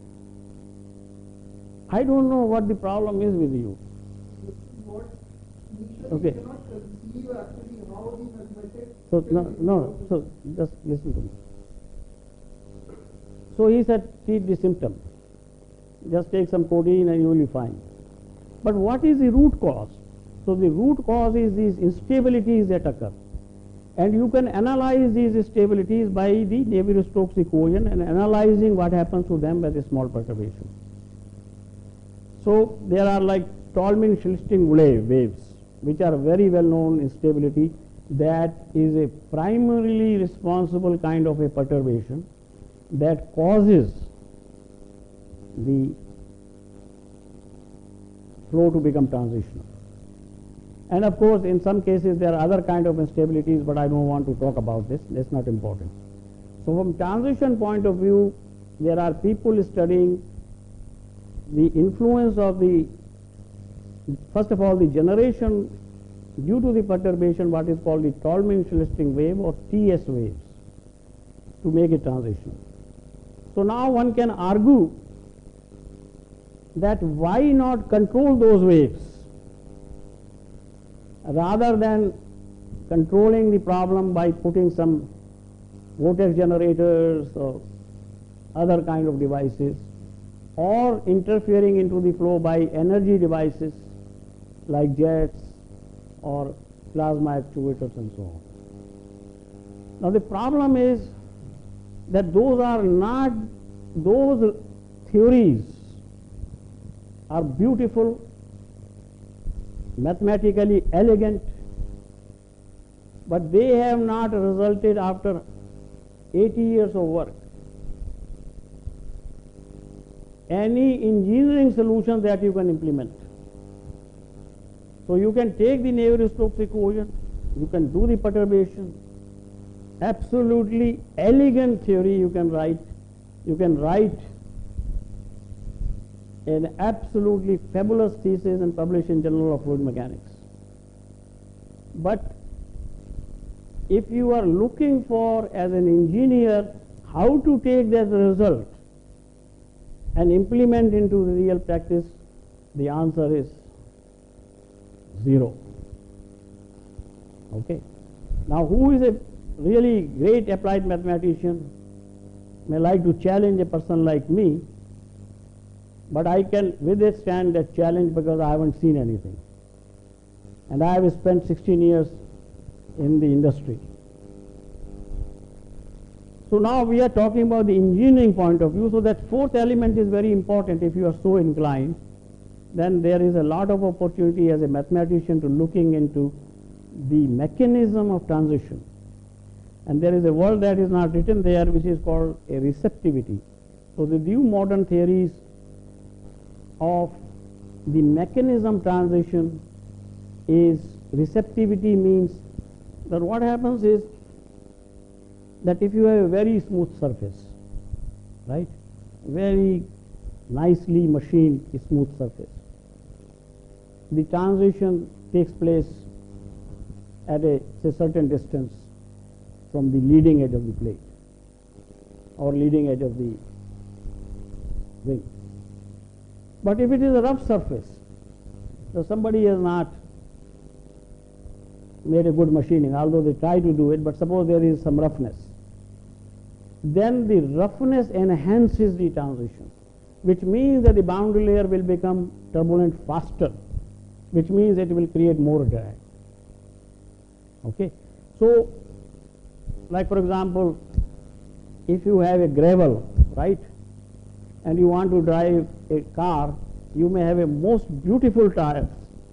I don't know what the problem is with you. What initially Okay. cannot conceive actually how the mathematics. So can no, be no, solved. so just listen to me. So he said, treat the symptom. Just take some codeine and you will be fine. But what is the root cause? So the root cause is these instabilities that occur. And you can analyze these instabilities by the Navier-Stokes equation and analyzing what happens to them by the small perturbation. So there are like Tolman-Schlichting waves, which are very well known instability that is a primarily responsible kind of a perturbation that causes the flow to become transitional. And of course, in some cases, there are other kind of instabilities, but I don't want to talk about this. That's not important. So from transition point of view, there are people studying the influence of the, first of all, the generation due to the perturbation, what is called the Tolman-Schlichting wave or T S waves, to make a transition. So now one can argue that why not control those waves rather than controlling the problem by putting some vortex generators or other kind of devices, or interfering into the flow by energy devices like jets or plasma actuators and so on. Now the problem is that those are not, those theories are beautiful, mathematically elegant, but they have not resulted after eighty years of work. Any engineering solution that you can implement. So you can take the Navier-Stokes equation, you can do the perturbation, absolutely elegant theory you can write, you can write an absolutely fabulous thesis and publish in Journal of Fluid Mechanics. But if you are looking for, as an engineer, how to take that result and implement into the real practice, the answer is zero. Okay. Now, who is a really great applied mathematician may like to challenge a person like me, but I can withstand that challenge because I haven't seen anything. And I have spent sixteen years in the industry. So now we are talking about the engineering point of view. So that fourth element is very important. If you are so inclined, then there is a lot of opportunity as a mathematician to looking into the mechanism of transition. And there is a word that is not written there, which is called a receptivity. So the new modern theories of the mechanism transition is receptivity, means that what happens is that if you have a very smooth surface, right, very nicely machined smooth surface, the transition takes place at a, a certain distance from the leading edge of the plate or leading edge of the wing. But if it is a rough surface, so somebody has not made a good machining, although they try to do it, but suppose there is some roughness, then the roughness enhances the transition, which means that the boundary layer will become turbulent faster, which means it will create more drag. Okay. So, like for example, if you have a gravel, right, and you want to drive a car, you may have a most beautiful tires.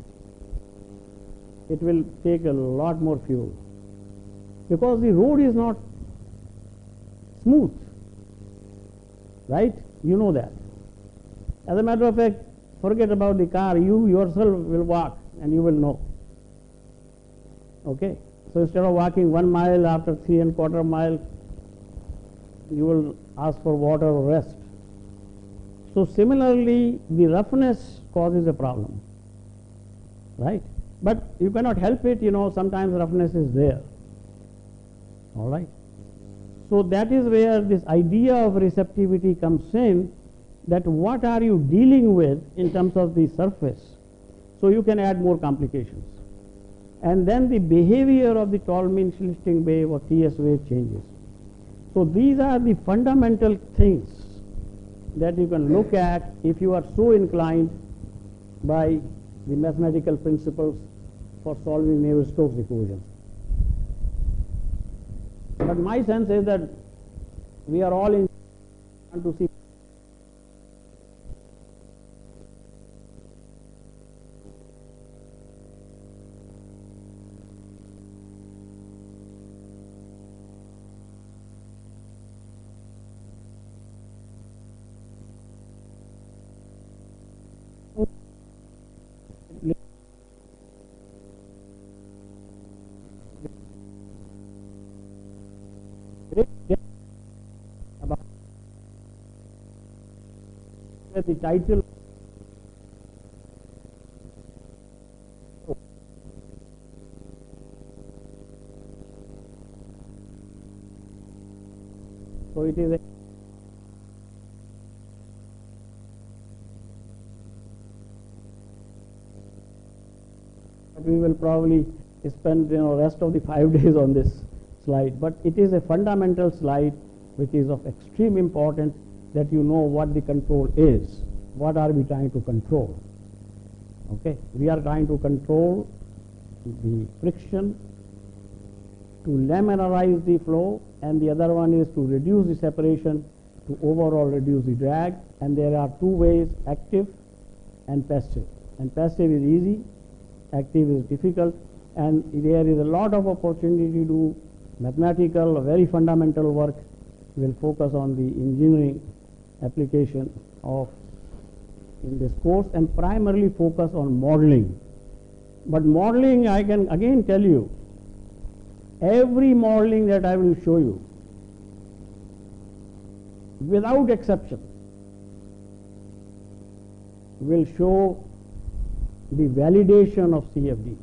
It will take a lot more fuel because the road is not smooth, right? You know that. As a matter of fact, forget about the car, you yourself will walk and you will know. Okay. So instead of walking one mile, after three and quarter mile, you will ask for water or rest. So similarly, the roughness causes a problem, right? But you cannot help it, you know, sometimes roughness is there, all right? So that is where this idea of receptivity comes in, that what are you dealing with in terms of the surface, so you can add more complications. And then the behavior of the Tolman-Schlichting wave or T S wave changes. So these are the fundamental things that you can look at if you are so inclined by the mathematical principles for solving Navier-Stokes equations. But my sense is that we are all in to see the title. So it is a we will probably spend you know rest of the five days on this slide, but it is a fundamental slide which is of extreme importance that you know what the control is. What are we trying to control? Okay, we are trying to control the friction to laminarize the flow, and the other one is to reduce the separation to overall reduce the drag. And there are two ways, active and passive. And passive is easy, active is difficult, and there is a lot of opportunity to do mathematical, very fundamental work. We will focus on the engineering application of in this course and primarily focus on modeling. But modeling, I can again tell you, every modeling that I will show you, without exception, will show the validation of C F D.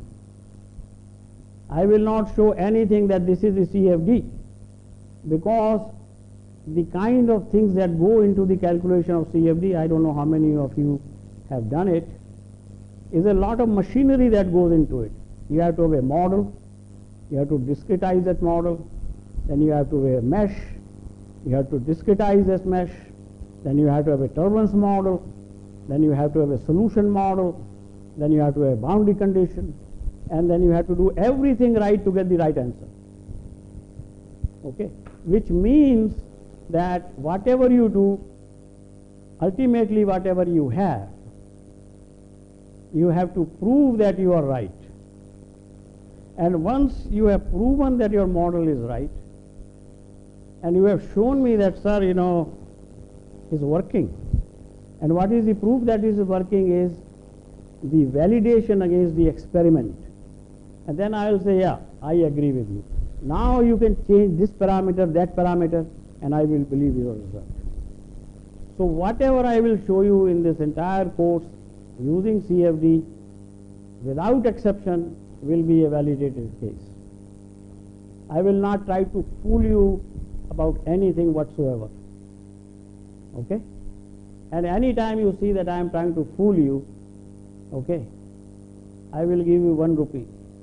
I will not show anything that this is the C F D, because the kind of things that go into the calculation of C F D, I don't know how many of you have done it, is a lot of machinery that goes into it. You have to have a model, you have to discretize that model, then you have to have a mesh, you have to discretize this mesh, then you have to have a turbulence model, then you have to have a solution model, then you have to have a boundary condition, and then you have to do everything right to get the right answer. Okay, which means that whatever you do, ultimately whatever you have, you have to prove that you are right. And once you have proven that your model is right, and you have shown me that, sir, you know, is working, and what is the proof that is working is the validation against the experiment. And then I will say, yeah, I agree with you. Now you can change this parameter, that parameter, and I will believe your result. So whatever I will show you in this entire course using C F D, without exception, will be a validated case. I will not try to fool you about anything whatsoever. Okay? And any time you see that I am trying to fool you, okay, I will give you one rupee.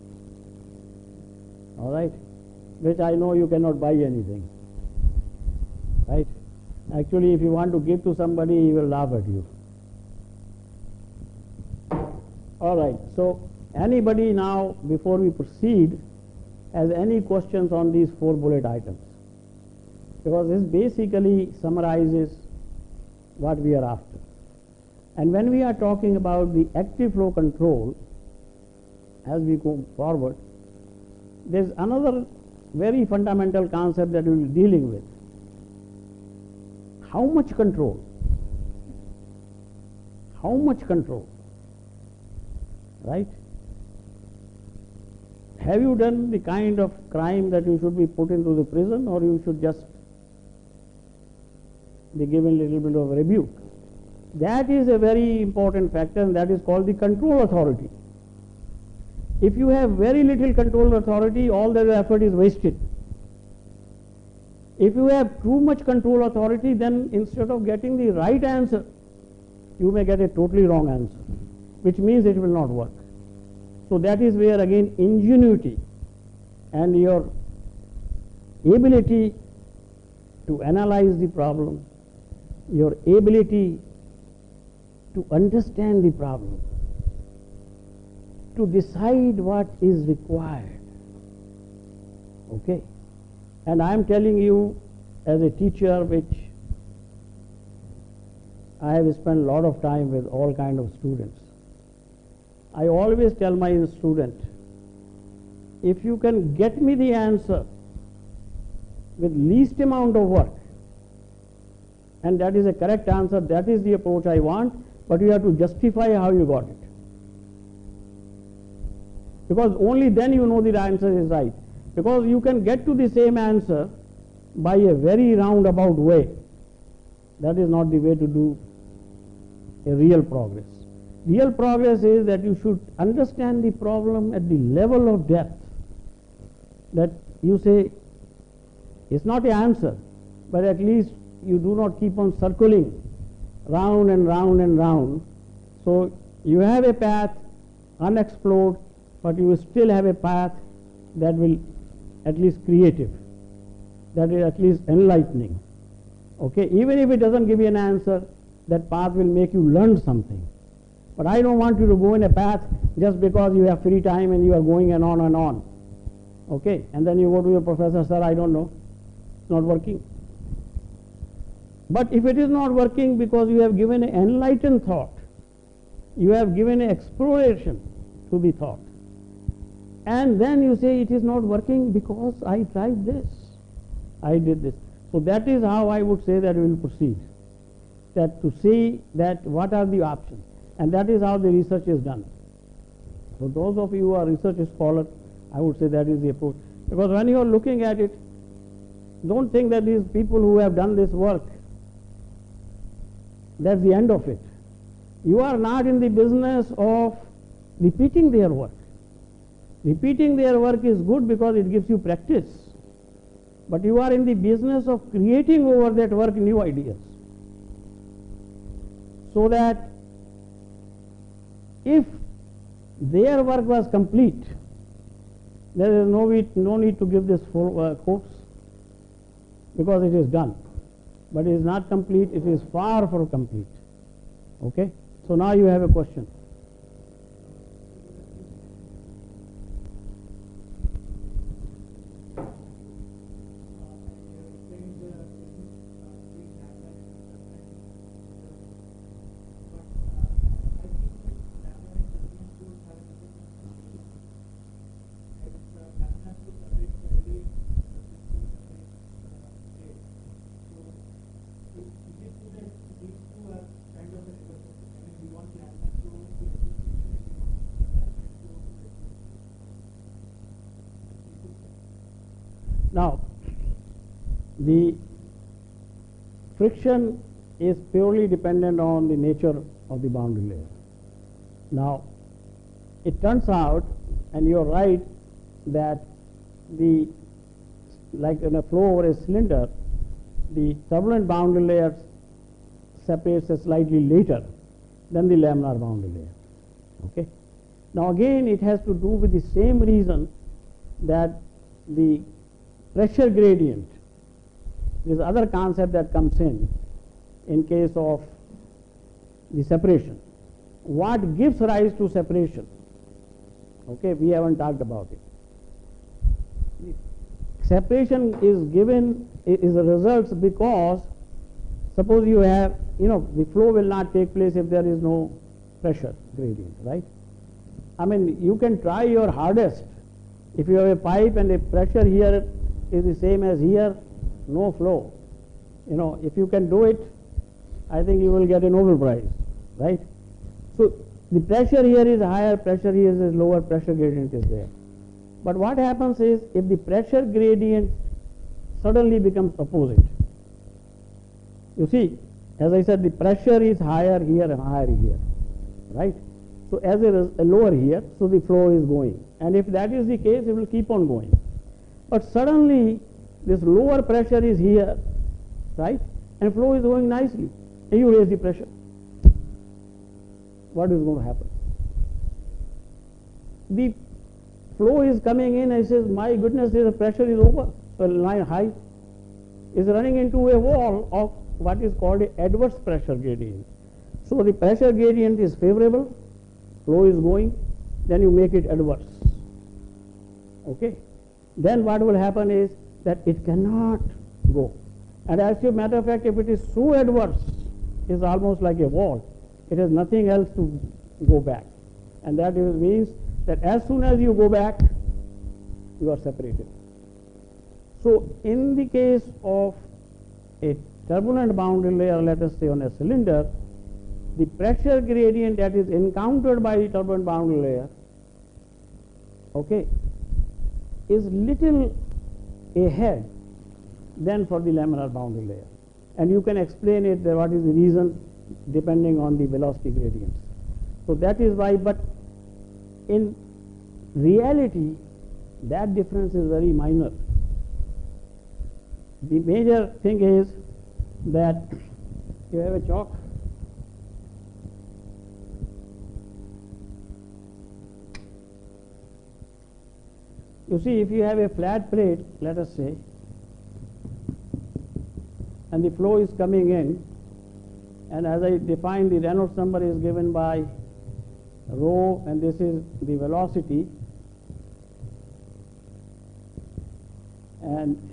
All right? Which I know you cannot buy anything. Right? Actually, if you want to give to somebody, he will laugh at you. All right. So, anybody now, before we proceed, has any questions on these four bullet items? Because this basically summarizes what we are after. And when we are talking about the active flow control, as we go forward, there is another very fundamental concept that we will be dealing with. How much control? How much control? Right? Have you done the kind of crime that you should be put into the prison, or you should just be given a little bit of rebuke? That is a very important factor, and that is called the control authority. If you have very little control authority, all that effort is wasted. If you have too much control authority, then instead of getting the right answer, you may get a totally wrong answer, which means it will not work. So that is where again ingenuity and your ability to analyze the problem, your ability to understand the problem, to decide what is required. Okay? And I am telling you, as a teacher, which I have spent a lot of time with all kind of students, I always tell my student, if you can get me the answer with least amount of work, and that is a correct answer, that is the approach I want, but you have to justify how you got it. Because only then you know the answer is right. Because you can get to the same answer by a very roundabout way. That is not the way to do a real progress. Real progress is that you should understand the problem at the level of depth, that you say it's not the answer, but at least you do not keep on circling round and round and round. So you have a path unexplored, but you will still have a path that will at least creative, that is at least enlightening. Okay, even if it doesn't give you an answer, that path will make you learn something. But I don't want you to go in a path just because you have free time and you are going and on and on. Okay, and then you go to your professor, sir, I don't know, it's not working. But if it is not working because you have given an enlightened thought, you have given an exploration to the thought, and then you say it is not working because I tried this, I did this. So that is how I would say that we will proceed, that to see that what are the options, and that is how the research is done. So those of you who are research scholars, I would say that is the approach. Because when you are looking at it, don't think that these people who have done this work, that's the end of it. You are not in the business of repeating their work. Repeating their work is good because it gives you practice. But you are in the business of creating over that work new ideas. So that if their work was complete, there is no need, no need to give this full uh, course, because it is done. But it is not complete, it is far from complete. Okay? So now you have a question. Now, the friction is purely dependent on the nature of the boundary layer. Now, it turns out, and you are right, that the, like in a flow over a cylinder, the turbulent boundary layer separates slightly later than the laminar boundary layer. Okay? Now again, it has to do with the same reason that the pressure gradient, this other concept that comes in, in case of the separation. What gives rise to separation? Okay, we haven't talked about it. Separation is given, is a result because suppose you have, you know, the flow will not take place if there is no pressure gradient, right? I mean, you can try your hardest. If you have a pipe and the pressure here is the same as here, no flow. You know, if you can do it, I think you will get a Nobel Prize, right? So the pressure here is higher, pressure here is lower, pressure gradient is there. But what happens is, if the pressure gradient suddenly becomes opposite, you see, as I said, the pressure is higher here and higher here, right? So as it is lower here, so the flow is going. And if that is the case, it will keep on going. But suddenly, this lower pressure is here, right? And flow is going nicely. And you raise the pressure. What is going to happen? The flow is coming in and says, my goodness, the pressure is over, a line high, is running into a wall of what is called an adverse pressure gradient. So the pressure gradient is favorable, flow is going, then you make it adverse. Okay? Then what will happen is that it cannot go. And as a matter of fact, if it is so adverse, it's almost like a wall. It has nothing else to go back. And that is, means that as soon as you go back, you are separated. So in the case of a turbulent boundary layer, let us say on a cylinder, the pressure gradient that is encountered by the turbulent boundary layer, okay, is little ahead than for the laminar boundary layer. And you can explain it, that what is the reason, depending on the velocity gradients. So that is why, but in reality, that difference is very minor. The major thing is that you have a chalk. You see, if you have a flat plate, let us say, and the flow is coming in, and as I define, the Reynolds number is given by rho, and this is the velocity, and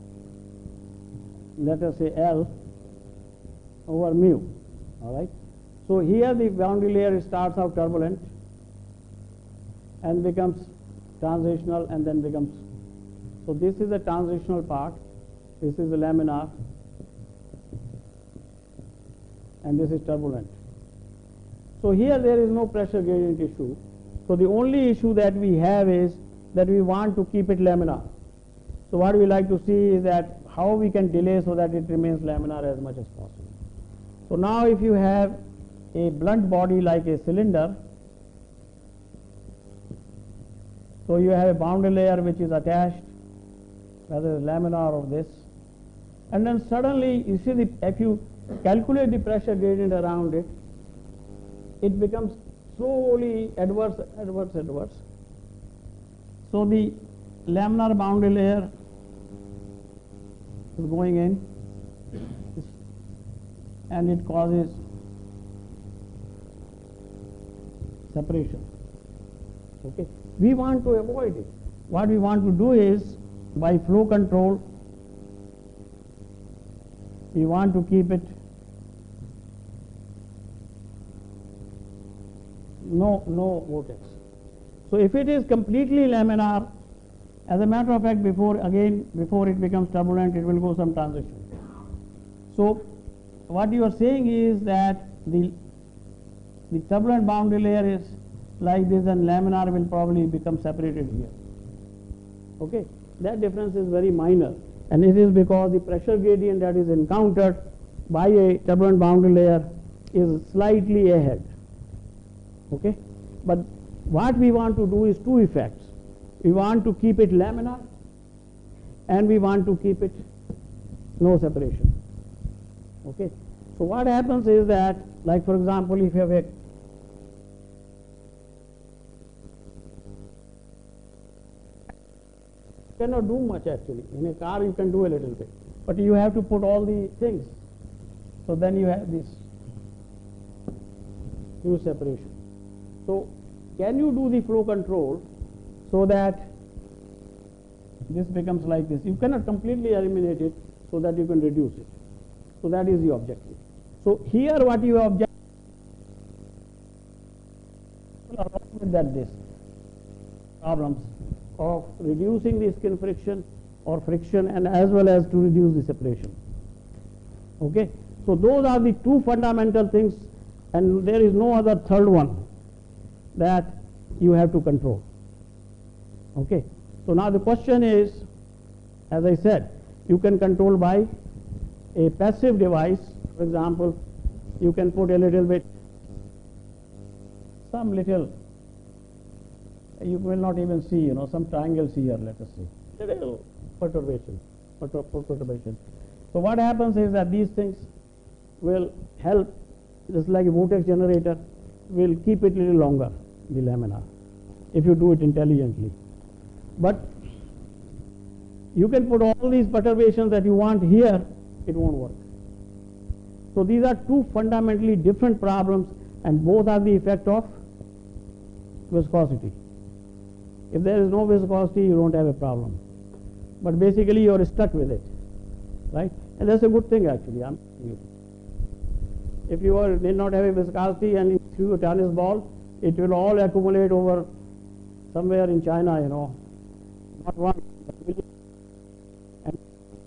let us say L over mu, all right. So here the boundary layer starts out turbulent and becomes transitional and then becomes, so this is the transitional part, this is the laminar, and this is turbulent. So here there is no pressure gradient issue. So the only issue that we have is that we want to keep it laminar. So what we like to see is that how we can delay so that it remains laminar as much as possible. So now if you have a blunt body like a cylinder, so you have a boundary layer which is attached, whether it's laminar or this, and then suddenly you see the, if you calculate the pressure gradient around it, it becomes slowly adverse, adverse, adverse. So the laminar boundary layer is going in, and it causes separation. Okay, we want to avoid it. What we want to do is, by flow control, we want to keep it no no vortex. So if it is completely laminar, as a matter of fact, before again before it becomes turbulent, it will go some transition. So what you are saying is that the the turbulent boundary layer is like this, and laminar will probably become separated here. Okay, that difference is very minor, and it is because the pressure gradient that is encountered by a turbulent boundary layer is slightly ahead. Okay, but what we want to do is two effects. We want to keep it laminar, and we want to keep it no separation. Okay, so what happens is that, like for example, if you have a cannot do much actually. In a car you can do a little bit, but you have to put all the things. So then you have this huge separation. So can you do the flow control so that this becomes like this? You cannot completely eliminate it, so that you can reduce it. So that is the objective. So here what you object with that this problems of reducing the skin friction or friction, and as well as to reduce the separation. Okay, so those are the two fundamental things, and there is no other third one that you have to control. Okay, so now the question is, as I said, you can control by a passive device. For example, you can put a little bit, some little, you will not even see, you know, some triangles here, let us see, little perturbation, perturbation. So what happens is that these things will help, just like a vortex generator, will keep it a little longer, the laminar, if you do it intelligently. But you can put all these perturbations that you want here, it won't work. So these are two fundamentally different problems, and both are the effect of viscosity. If there is no viscosity, you don't have a problem. But basically you are stuck with it, right? And that's a good thing actually. I'm, if you are, did not have a viscosity and you threw a tennis ball, it will all accumulate over somewhere in China, you know, not one, but millions. And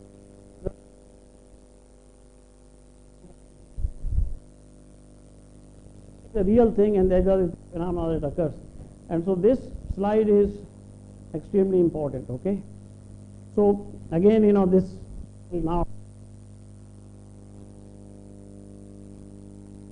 it's a real thing, and there is a phenomenon that occurs. And so this slide is extremely important. Okay, so again, you know, this now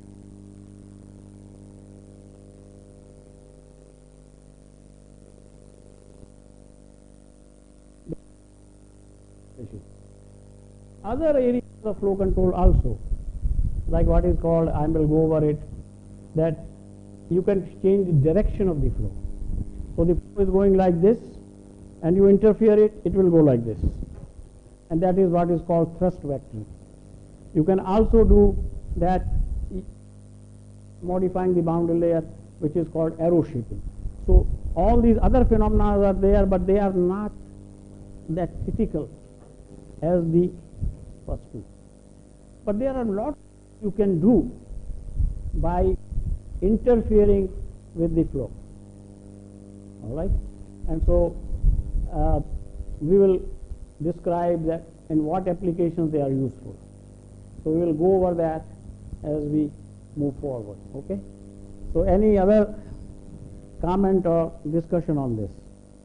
condition. Other areas of flow control also, like what is called, I will go over it, that you can change the direction of the flow. So the flow is going like this, and you interfere it, it will go like this. And that is what is called thrust vectoring. You can also do that modifying the boundary layer, which is called arrow shaping. So all these other phenomena are there, but they are not that critical as the first two. But there are lots you can do by interfering with the flow. All right, and so uh, we will describe that in what applications they are useful. So we will go over that as we move forward. Okay. So any other comment or discussion on this?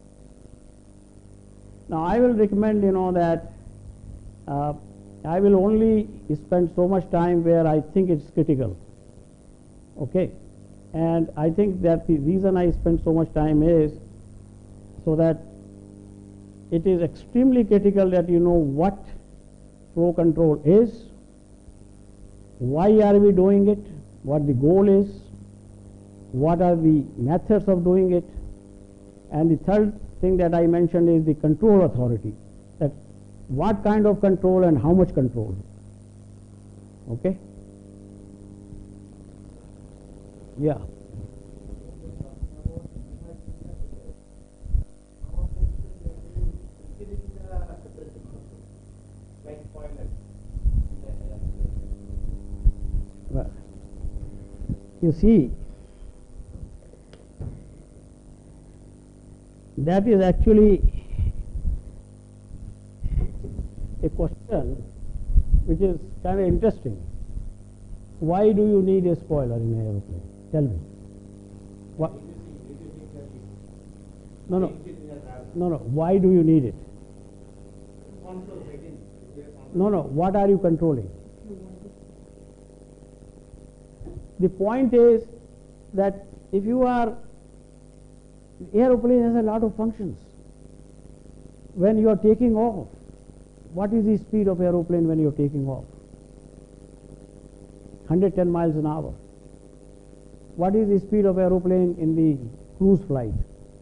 Now I will recommend, you know, that uh, I will only spend so much time where I think it's critical. Okay. And I think that the reason I spend so much time is so that it is extremely critical that you know what flow control is, why are we doing it, what the goal is, what are the methods of doing it, and the third thing that I mentioned is the control authority, that what kind of control and how much control. Okay? Yeah. Well, you see, that is actually a question which is kind of interesting. Why do you need a spoiler in an aeroplane? Tell me. What? No, no, no, no. Why do you need it? No, no. What are you controlling? The point is that if you are, aeroplane has a lot of functions. When you are taking off, what is the speed of aeroplane when you are taking off? one hundred ten miles an hour. What is the speed of aeroplane in the cruise flight?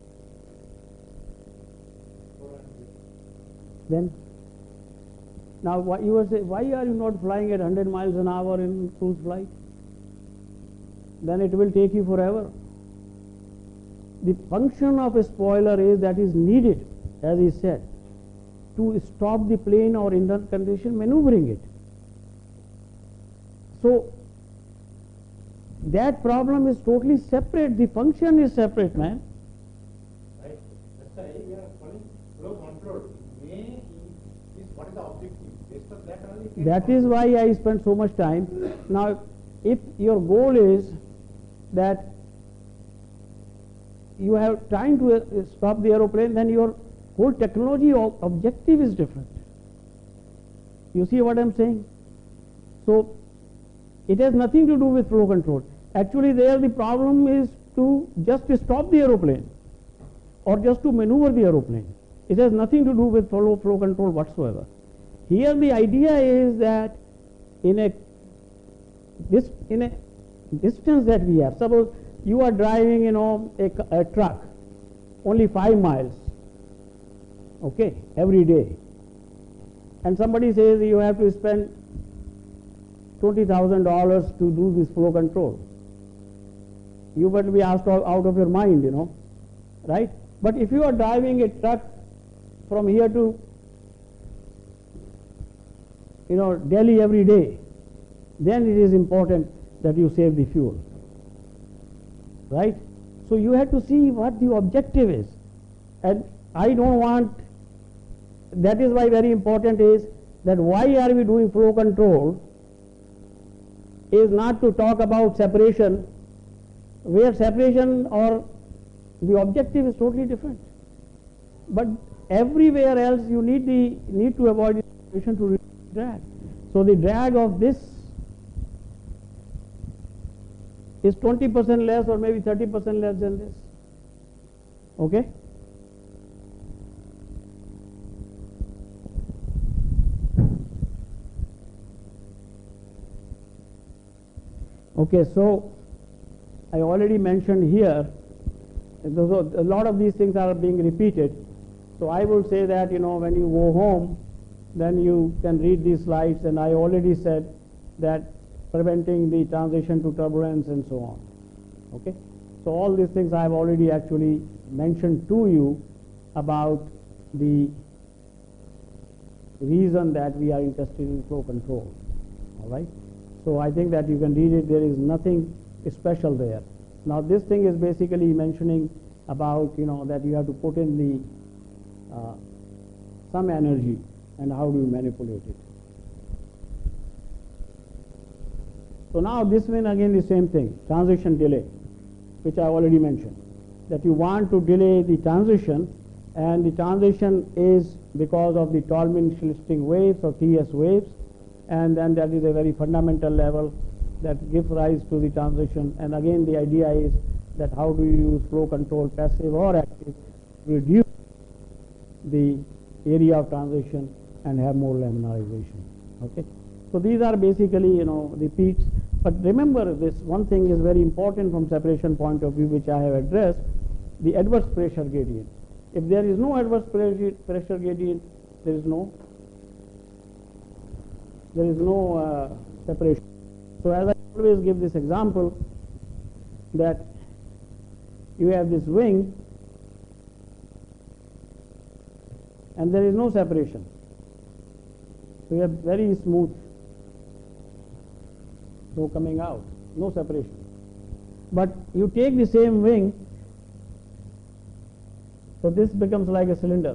Then, now why you will say, why are you not flying at one hundred miles an hour in cruise flight? Then it will take you forever. The function of a spoiler is that is needed, as he said, to stop the plane or in that condition maneuvering it. So that problem is totally separate. The function is separate, man. Right. That's why we are calling flow control. May is what is the objective? Based on that only. That is why I spent so much time. Now, if your goal is that you have trying to uh, stop the aeroplane, then your whole technology ob objective is different. You see what I am saying? So it has nothing to do with flow control. Actually, there the problem is to just to stop the aeroplane or just to maneuver the aeroplane. It has nothing to do with flow, flow control whatsoever. Here the idea is that in a this in a distance that we have, suppose you are driving, you know, a, a truck only five miles, okay, every day, and somebody says you have to spend twenty thousand dollars to do this flow control. You will be asked out, out of your mind, you know, right? But if you are driving a truck from here to, you know, Delhi every day, then it is important that you save the fuel, right? So you have to see what the objective is, and I don't want, that is why very important is that why are we doing flow control is not to talk about separation, where separation or the objective is totally different. But everywhere else you need the need to avoid the separation to reduce drag. So the drag of this is twenty percent less or maybe thirty percent less than this. Okay? Okay, so I already mentioned here, those are- a lot of these things are being repeated. So I will say that, you know, when you go home, then you can read these slides, and I already said that preventing the transition to turbulence and so on. Okay, so all these things I have already actually mentioned to you about the reason that we are interested in flow control. All right, so I think that you can read it. There is nothing special there. Now this thing is basically mentioning about, you know, that you have to put in the uh, some energy, and how do you manipulate it. So now this one again the same thing, transition delay, which I already mentioned, that you want to delay the transition, and the transition is because of the Tolman-Schlichting waves or T S waves, and then that is a very fundamental level that gives rise to the transition. And again the idea is that how do you use flow control, passive or active, to reduce the area of transition and have more laminarization. Okay, so these are basically, you know, the peaks. But remember, this one thing is very important from separation point of view, which I have addressed, the adverse pressure gradient. If there is no adverse pressure, pressure gradient, there is no there is no uh, separation. So as I always give this example, that you have this wing and there is no separation. So you have very smooth flow coming out, no separation. But you take the same wing, so this becomes like a cylinder.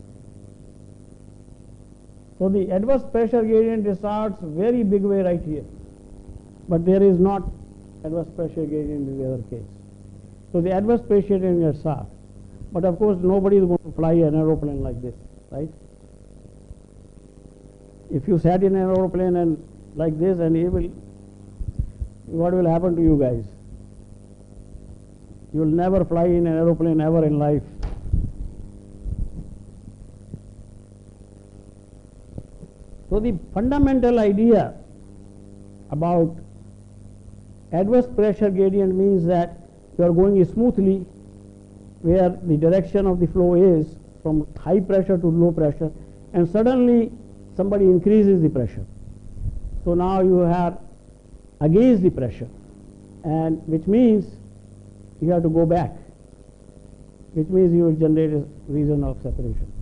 So the adverse pressure gradient starts very big way right here, but there is not adverse pressure gradient in the other case. So the adverse pressure gradient is soft. But of course nobody is going to fly an aeroplane like this, right? If you sat in an aeroplane and like this, and it will, what will happen to you guys? You will never fly in an aeroplane ever in life. So the fundamental idea about adverse pressure gradient means that you are going smoothly where the direction of the flow is from high pressure to low pressure, and suddenly somebody increases the pressure. So now you are against the pressure, and which means you have to go back, which means you will generate a reason of separation.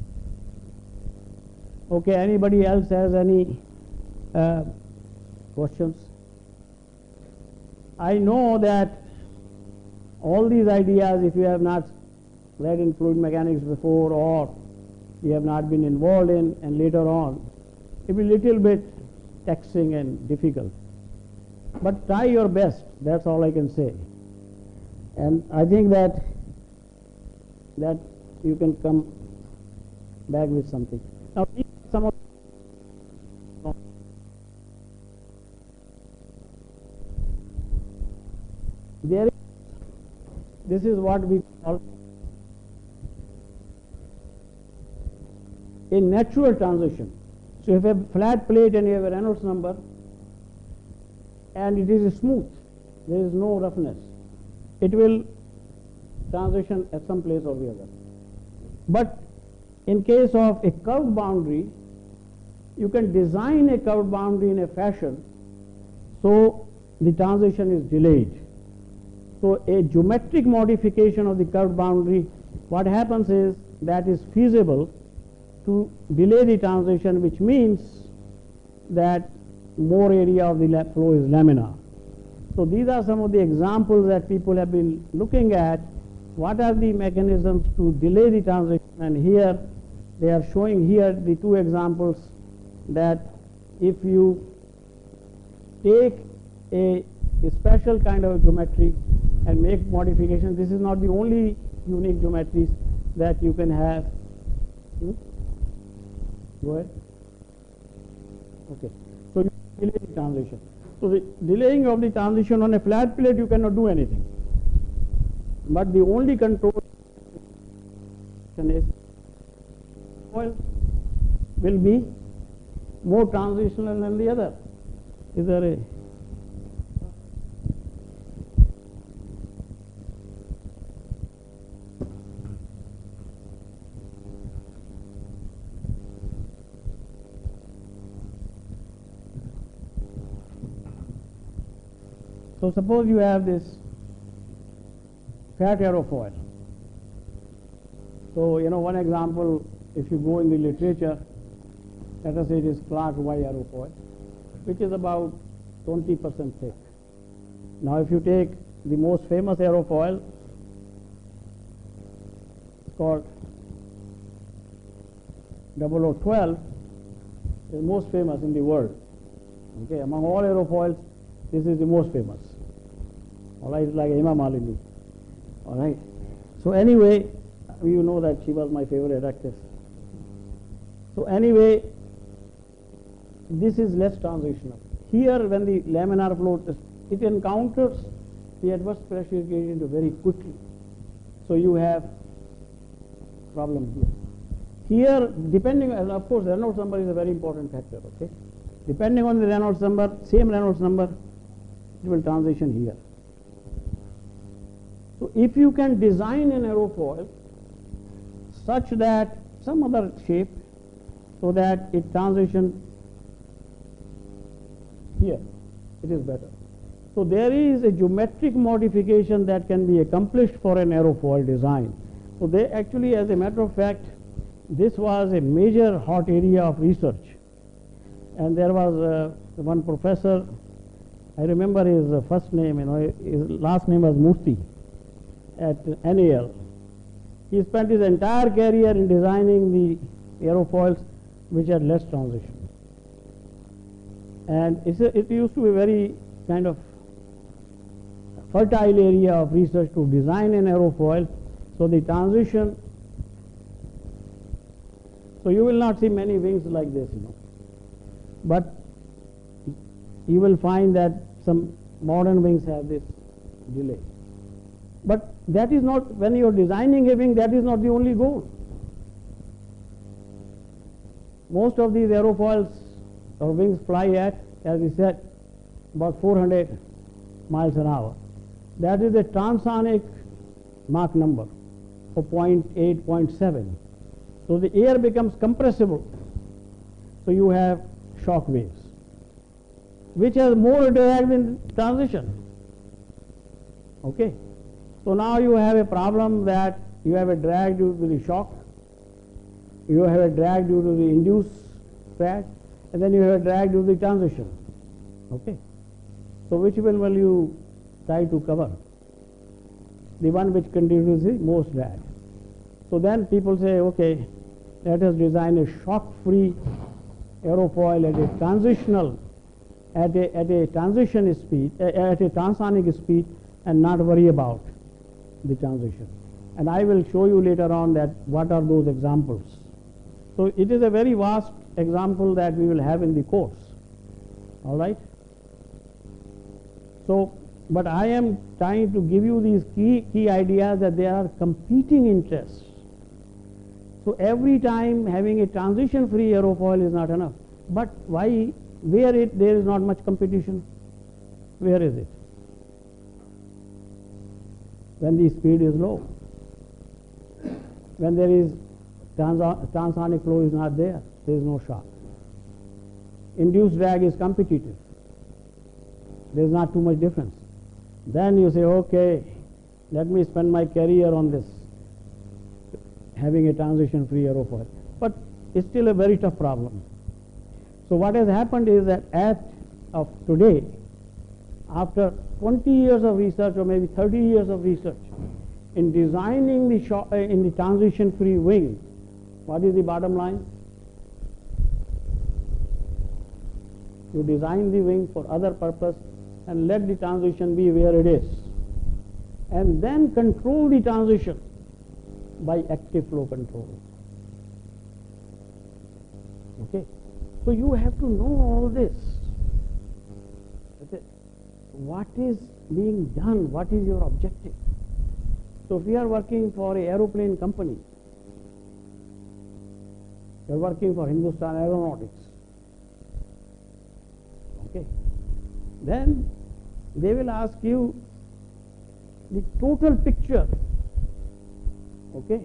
Okay, anybody else has any uh, questions? I know that all these ideas, if you have not read in fluid mechanics before, or you have not been involved in, and later on, it will be a little bit taxing and difficult. But try your best, that's all I can say. And I think that that you can come back with something. Now, these are some of there is, this is what we call a natural transition. So if you have a flat plate and you have a Reynolds number and it is smooth, there is no roughness, it will transition at some place or the other. But in case of a curved boundary, you can design a curved boundary in a fashion so the transition is delayed. So a geometric modification of the curved boundary, what happens is that is feasible to delay the transition, which means that more area of the flow is laminar. So these are some of the examples that people have been looking at. What are the mechanisms to delay the transition? And here they are showing here the two examples, that if you take a, a special kind of geometry and make modifications, this is not the only unique geometries that you can have. Hmm? Go ahead. Okay. So you delay the transition. So the delaying of the transition on a flat plate, you cannot do anything. But the only control is oil will be more transitional than the other. Is there a So suppose you have this fat aerofoil. So, you know, one example, if you go in the literature, let us say it is Clark Y aerofoil, which is about twenty percent thick. Now, if you take the most famous aerofoil, it's called double oh twelve, is most famous in the world. Okay, among all aerofoils, this is the most famous. All right, it's like Hema Malini. All right. So anyway, you know that she was my favorite actress. So anyway, this is less transitional. Here, when the laminar flow, it encounters the adverse pressure gradient very quickly. So you have problem here. Here, depending, and of course, Reynolds number is a very important factor. Okay, depending on the Reynolds number, same Reynolds number, it will transition here. So if you can design an aerofoil such that some other shape, so that it transitions here, it is better. So there is a geometric modification that can be accomplished for an aerofoil design. So they actually, as a matter of fact, this was a major hot area of research. And there was uh, one professor, I remember his uh, first name, you know, his last name was Murthy at N A L. He spent his entire career in designing the aerofoils which had less transition. And it's a, it used to be a very kind of fertile area of research to design an aerofoil. So the transition, so you will not see many wings like this, you know. But you will find that some modern wings have this delay. But that is not, when you are designing a wing, that is not the only goal. Most of these aerofoils or wings fly at, as we said, about four hundred miles an hour. That is a transonic Mach number of zero point eight, zero point seven. So the air becomes compressible. So you have shock waves, which has more drag in transition. Okay. So now you have a problem that you have a drag due to the shock, you have a drag due to the induced drag, and then you have a drag due to the transition. Okay. So which one will you try to cover? The one which contributes the most drag. So then people say, okay, let us design a shock-free aerofoil at a transitional, at a, at a transition speed, uh, at a transonic speed, and not worry about the transition. And I will show you later on that what are those examples. So it is a very vast example that we will have in the course. All right. So, but I am trying to give you these key key ideas that there are competing interests. So every time having a transition-free aerofoil is not enough. But why? Where it there is not much competition? Where is it? When the speed is low, when there is trans transonic flow is not there, there is no shock. Induced drag is competitive. There is not too much difference. Then you say, okay, let me spend my career on this, having a transition-free aerofoil. But it's still a very tough problem. So what has happened is that at of today, after twenty years of research or maybe thirty years of research in designing the shock, uh, in the transition-free wing, what is the bottom line? You design the wing for other purpose and let the transition be where it is, and then control the transition by active flow control. Okay, so you have to know all this. Okay. What is being done? What is your objective? So if we are working for a aeroplane company, you are working for Hindustan Aeronautics. Okay, then they will ask you the total picture. Okay,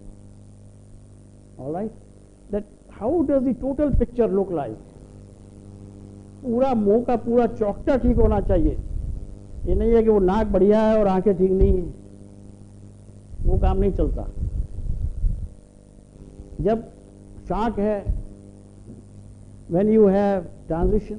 all right, that how does the total picture look like? पूरा मुंह का पूरा चौकटा ठीक होना चाहिए, ये नहीं है कि वो नाक बढ़िया है और आंखें ठीक नहीं है, वो काम नहीं चलता। जब shock है, when you have transition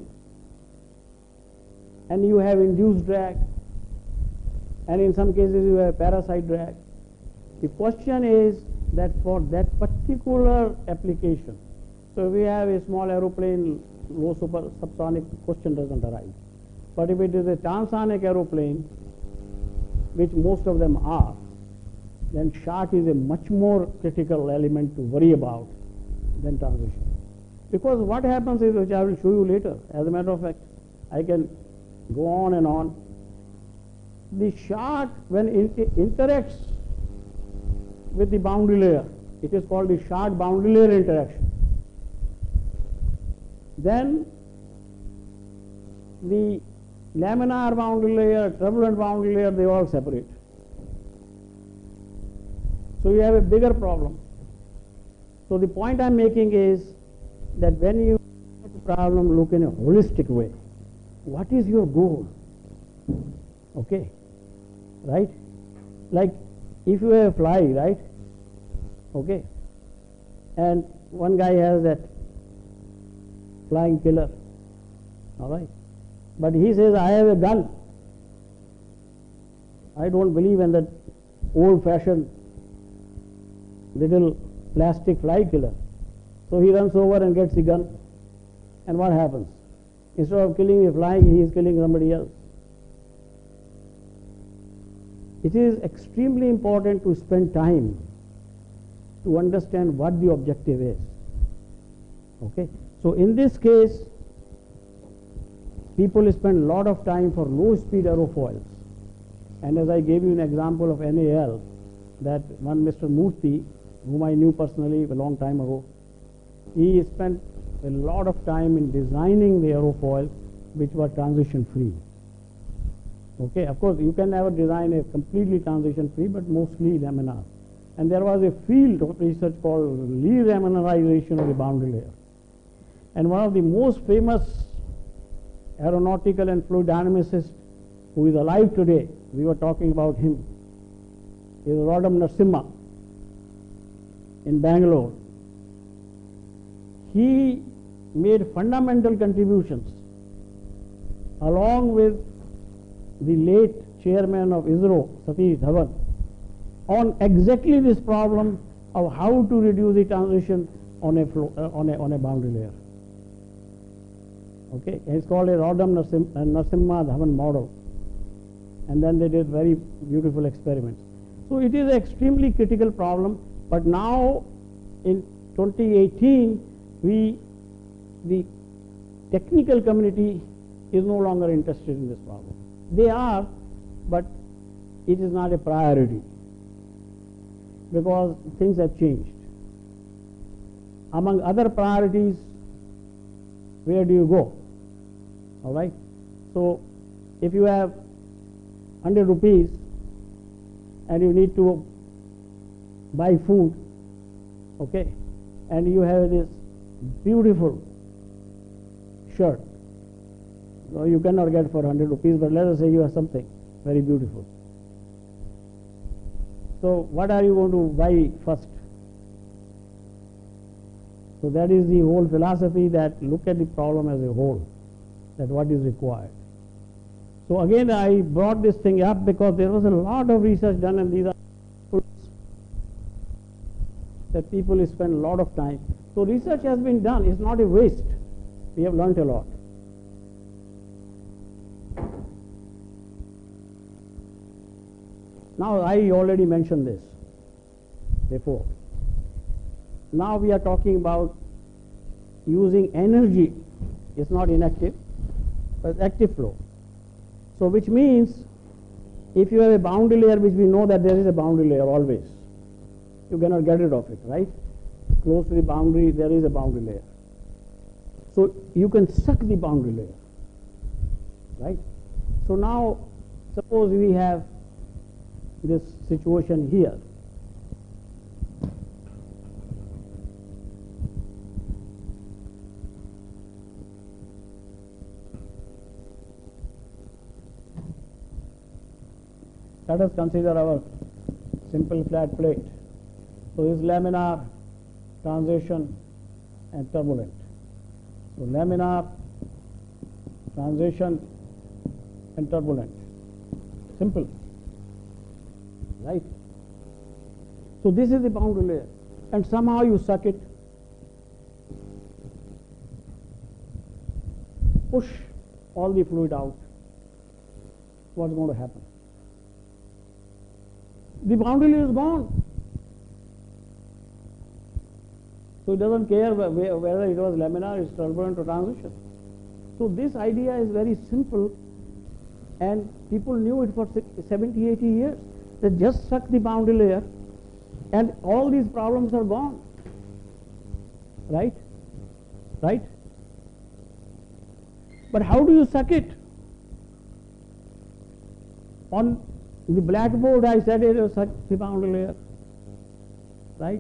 and you have induced drag, and in some cases you have parasite drag, the question is that for that particular application, so if we have a small aeroplane, low super subsonic, question doesn't arise. But if it is a transonic aeroplane, which most of them are, then shock is a much more critical element to worry about than transition. Because what happens is, which I will show you later, as a matter of fact, I can go on and on. The shock, when it interacts with the boundary layer, it is called the shock boundary layer interaction. Then the laminar boundary layer, turbulent boundary layer, they all separate. So you have a bigger problem. So the point I'm making is that when you look at the problem, look in a holistic way. What is your goal? Okay, right? Like if you have a fly, right? Okay, and one guy has that flying killer, all right? But he says, I have a gun. I don't believe in that old-fashioned little plastic fly killer. So he runs over and gets the gun. And what happens? Instead of killing the fly, he is killing somebody else. It is extremely important to spend time to understand what the objective is. Okay? So in this case, people spend a lot of time for low-speed aerofoils. And as I gave you an example of N A L, that one Mister Murthy, whom I knew personally a long time ago, he spent a lot of time in designing the aerofoils which were transition-free. Okay, of course, you can never design a completely transition-free, but mostly laminar. And there was a field of research called re-laminarization of the boundary layer. And one of the most famous aeronautical and fluid dynamicist who is alive today, we were talking about him, is Rodham Narasimha in Bangalore. He made fundamental contributions along with the late chairman of ISRO, Satish Dhawan, on exactly this problem of how to reduce the transition on a, flow, uh, on a, on a boundary layer. Okay, it's called a Rodham Narasimha Dhawan model. And then they did very beautiful experiments. So it is an extremely critical problem, but now in twenty eighteen, we, the technical community is no longer interested in this problem. They are, but it is not a priority because things have changed. Among other priorities, where do you go? All right. So if you have one hundred rupees and you need to buy food, okay, and you have this beautiful shirt, so you cannot get for one hundred rupees, but let us say you have something very beautiful. So what are you going to buy first? So that is the whole philosophy, that look at the problem as a whole, that what is required. So again, I brought this thing up because there was a lot of research done, and these are that people spend a lot of time. So research has been done, it's not a waste. We have learnt a lot. Now I already mentioned this before. Now we are talking about using energy. It's not inactive, but active flow. So which means if you have a boundary layer, which we know that there is a boundary layer always, you cannot get rid of it, right? Close to the boundary, there is a boundary layer. So you can suck the boundary layer, right? So now suppose we have this situation here. Let us consider our simple flat plate. So this is laminar, transition, and turbulent. So laminar, transition, and turbulent. Simple, right? So this is the boundary layer, and somehow you suck it, push all the fluid out. What's going to happen? The boundary layer is gone. So it doesn't care whether it was laminar, it's turbulent or transition. So this idea is very simple, and people knew it for seventy, eighty years. They just suck the boundary layer and all these problems are gone. Right? Right? But how do you suck it? On the blackboard I said it is suck the boundary layer. Right?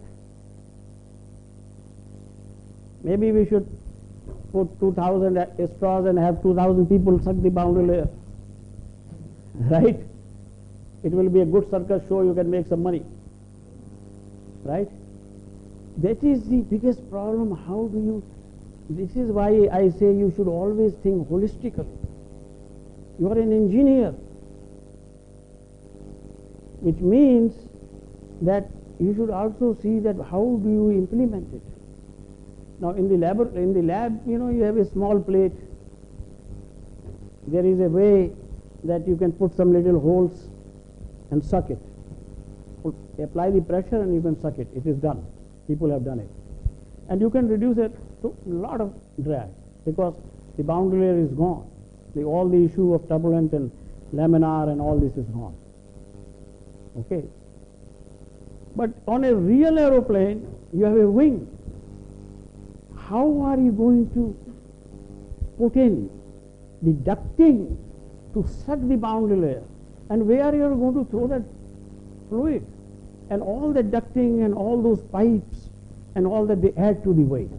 Maybe we should put two thousand straws and have two thousand people suck the boundary layer. Right? It will be a good circus show, you can make some money. Right? That is the biggest problem. How do you, this is why I say you should always think holistically. You are an engineer, which means that you should also see that how do you implement it. Now in the lab, in the lab, you know, you have a small plate. There is a way that you can put some little holes and suck it. Put, apply the pressure and you can suck it. It is done. People have done it. And you can reduce it to a lot of drag because the boundary layer is gone. The, all the issue of turbulent and laminar and all this is gone. Okay. But on a real aeroplane, you have a wing. How are you going to put in the ducting to suck the boundary layer? And where you are going to throw that fluid? And all the ducting and all those pipes and all that, they add to the weight.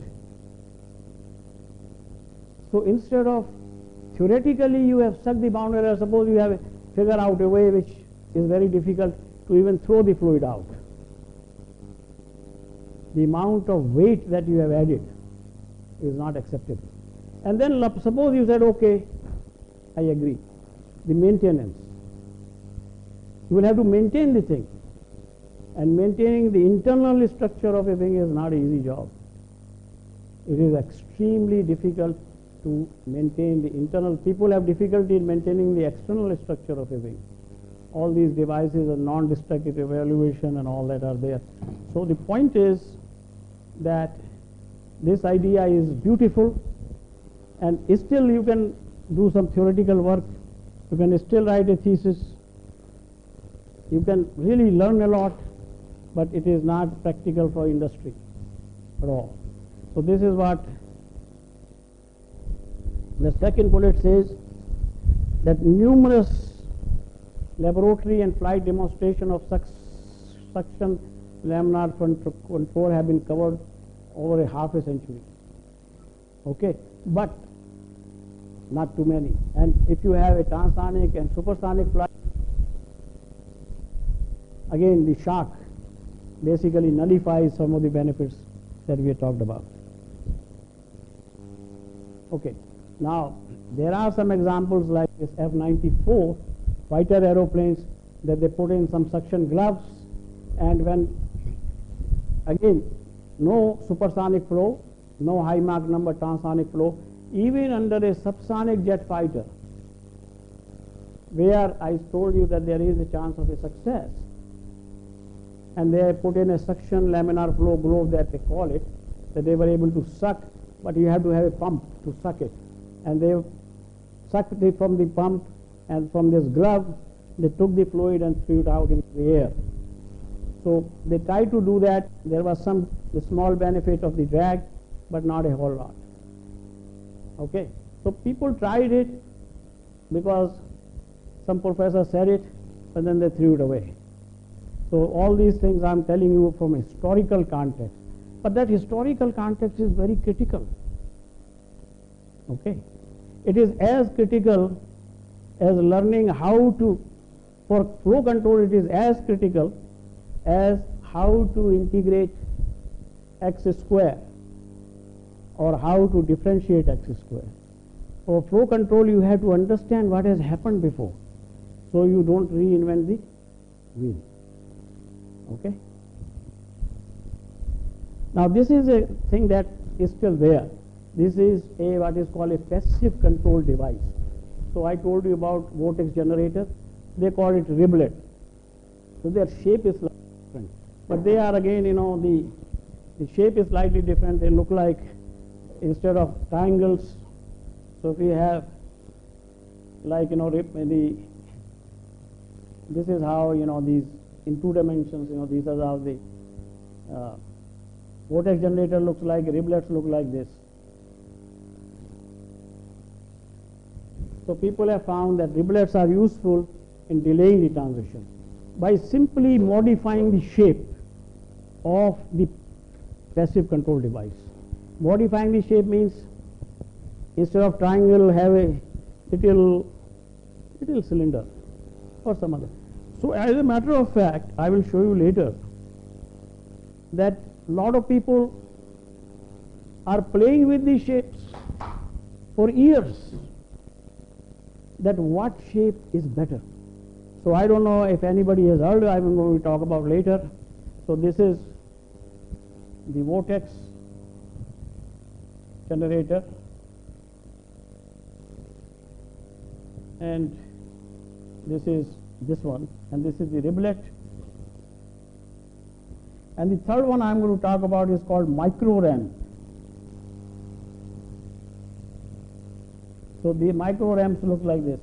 So instead of theoretically you have sucked the boundary layer, suppose you have a, figure out a way which is very difficult to even throw the fluid out. The amount of weight that you have added is not acceptable. And then suppose you said, okay, I agree, the maintenance. You will have to maintain the thing. And maintaining the internal structure of a wing is not an easy job. It is extremely difficult to maintain the internal. People have difficulty in maintaining the external structure of a wing. All these devices and non-destructive evaluation and all that are there. So the point is that this idea is beautiful, and still you can do some theoretical work. You can still write a thesis. You can really learn a lot, but it is not practical for industry at all. So this is what the second bullet says, that numerous laboratory and flight demonstration of suc suction laminar control have been covered over a half a century. Okay, but not too many. And if you have a transonic and supersonic flight, again the shock basically nullifies some of the benefits that we have talked about. Okay, now there are some examples like this F ninety-four fighter aeroplanes that they put in some suction gloves, and when again no supersonic flow, no high Mach number transonic flow, even under a subsonic jet fighter, where I told you that there is a chance of a success, and they put in a suction laminar flow glove that they call it, that they were able to suck, but you have to have a pump to suck it, and they sucked it from the pump, and from this glove they took the fluid and threw it out into the air. So they tried to do that. There was some the small benefit of the drag, but not a whole lot. Okay, so people tried it because some professor said it, but then they threw it away. So all these things I am telling you from historical context, but that historical context is very critical. Okay, it is as critical as learning how to For flow control, it is as critical as how to integrate x square or how to differentiate x square. For flow control, you have to understand what has happened before, so you don't reinvent the wheel. Okay? Now this is a thing that is still there. This is a what is called a passive control device. So I told you about vortex generator. They call it riblet. So their shape is slightly different, but they are again, you know, the the shape is slightly different. They look like, instead of triangles, so if we have like, you know, the this is how, you know, these in two dimensions, you know, these are how the uh, vortex generator looks like. Riblets look like this. So people have found that riblets are useful in delaying the transition by simply modifying the shape of the passive control device. Modifying the shape means instead of triangle have a little little cylinder or some other. So as a matter of fact, I will show you later that a lot of people are playing with these shapes for years, that what shape is better. So I don't know if anybody has heard, I'm going to talk about later. So this is the vortex generator, and this is this one, and this is the riblet. And the third one I'm going to talk about is called micro ramp. So the micro ramps look like this.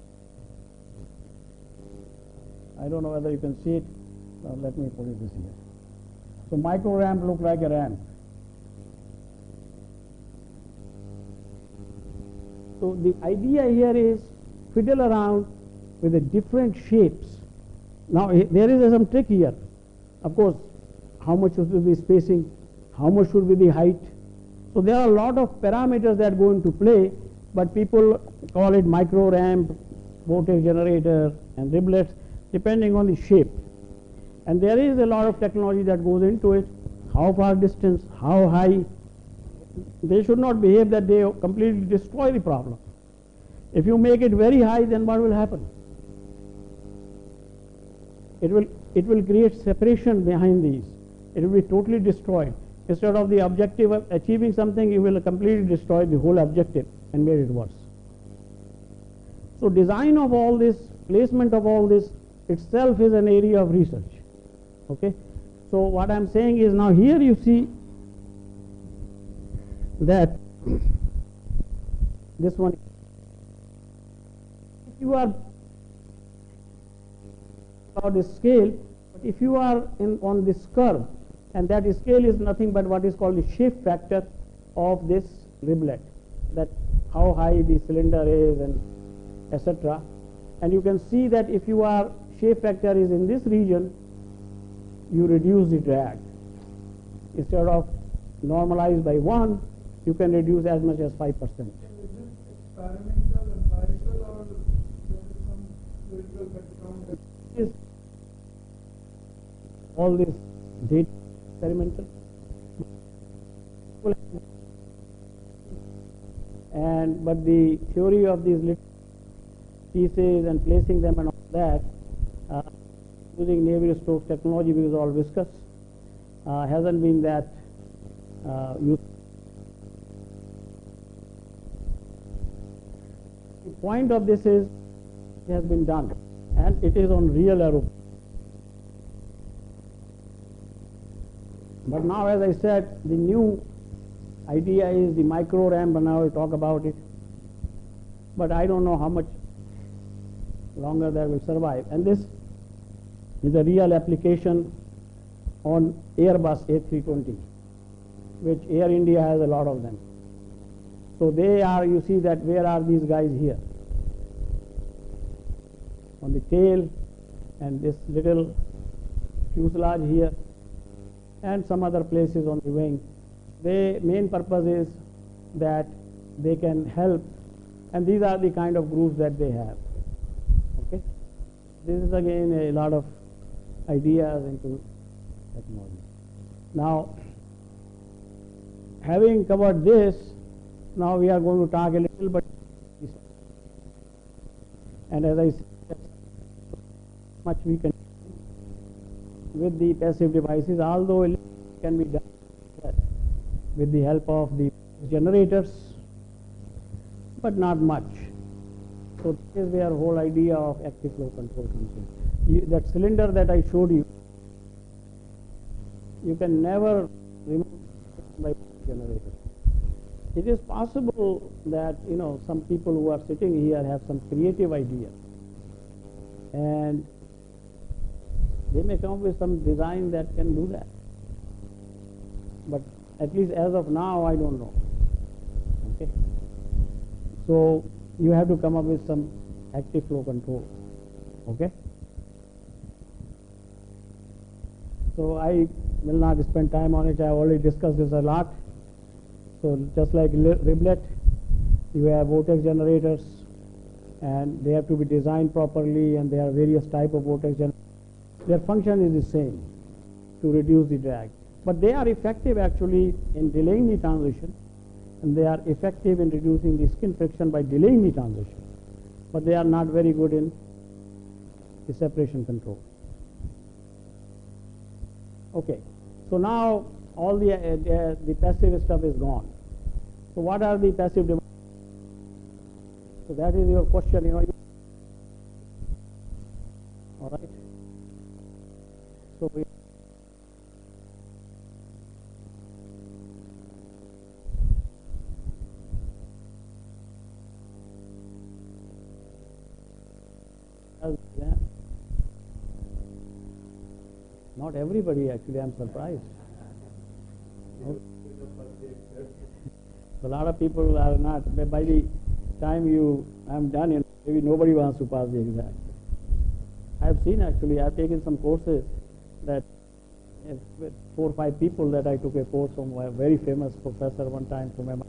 I don't know whether you can see it. Well, let me put it this here. So micro ramp look like a ramp. So the idea here is fiddle around with the different shapes. Now there is some trick here. Of course, how much should be spacing, how much should be the height. So there are a lot of parameters that go into play, but people call it micro ramp, vortex generator, and riblets, depending on the shape. And there is a lot of technology that goes into it. How far distance, how high. They should not behave that they completely destroy the problem. If you make it very high, then what will happen? It will, it will create separation behind these. It will be totally destroyed. Instead of the objective of achieving something, you will completely destroy the whole objective and made it worse. So design of all this, placement of all this itself is an area of research. Okay. So what I'm saying is, now here you see that this one, if you are about the scale, but if you are in on this curve, and that scale is nothing but what is called the shape factor of this riblet, that how high the cylinder is and et cetera. And you can see that if you are shape factor is in this region, you reduce the drag. Instead of normalized by one, you can reduce as much as five percent. Is this experimental, empirical, or there is some theoretical background? Is all this data experimental, and but the theory of these little pieces and placing them and all that, uh, using Navier-Stokes technology, because all viscous, uh, hasn't been that uh, useful. The point of this is it has been done, and it is on real aeroplane. But now, as I said, the new idea is the micro ramp, and I will talk about it. But I don't know how much longer that will survive. And this is a real application on Airbus A three twenty, which Air India has a lot of them. So they are, you see that where are these guys here? On the tail, and this little fuselage here, and some other places on the wing. The main purpose is that they can help, and these are the kind of grooves that they have. Okay. This is again a lot of ideas into technology. Now, having covered this, now we are going to talk a little bit. And as I said, much we can do with the passive devices, although it can be done with the help of the generators, but not much. So this is where the whole idea of active flow control comes in. You, that cylinder that I showed you, you can never remove by generator. It is possible that, you know, some people who are sitting here have some creative idea, and they may come up with some design that can do that. But at least as of now, I don't know. Okay. So you have to come up with some active flow control. Okay. So I will not spend time on it. I have already discussed this a lot. So just like riblet, you have vortex generators, and they have to be designed properly, and there are various type of vortex generators. Their function is the same, to reduce the drag. But they are effective actually in delaying the transition, and they are effective in reducing the skin friction by delaying the transition. But they are not very good in the separation control. Okay, so now all the, uh, uh, the passive stuff is gone. So what are the passive devices? So that is your question, you know. All right. So we exam. Not everybody actually, I am surprised. Okay. So a lot of people are not, by the time you, I'm done, you know, maybe nobody wants to pass the exam. I have seen actually, I have taken some courses that uh, with four or five people that I took a course from a very famous professor one time from M I T,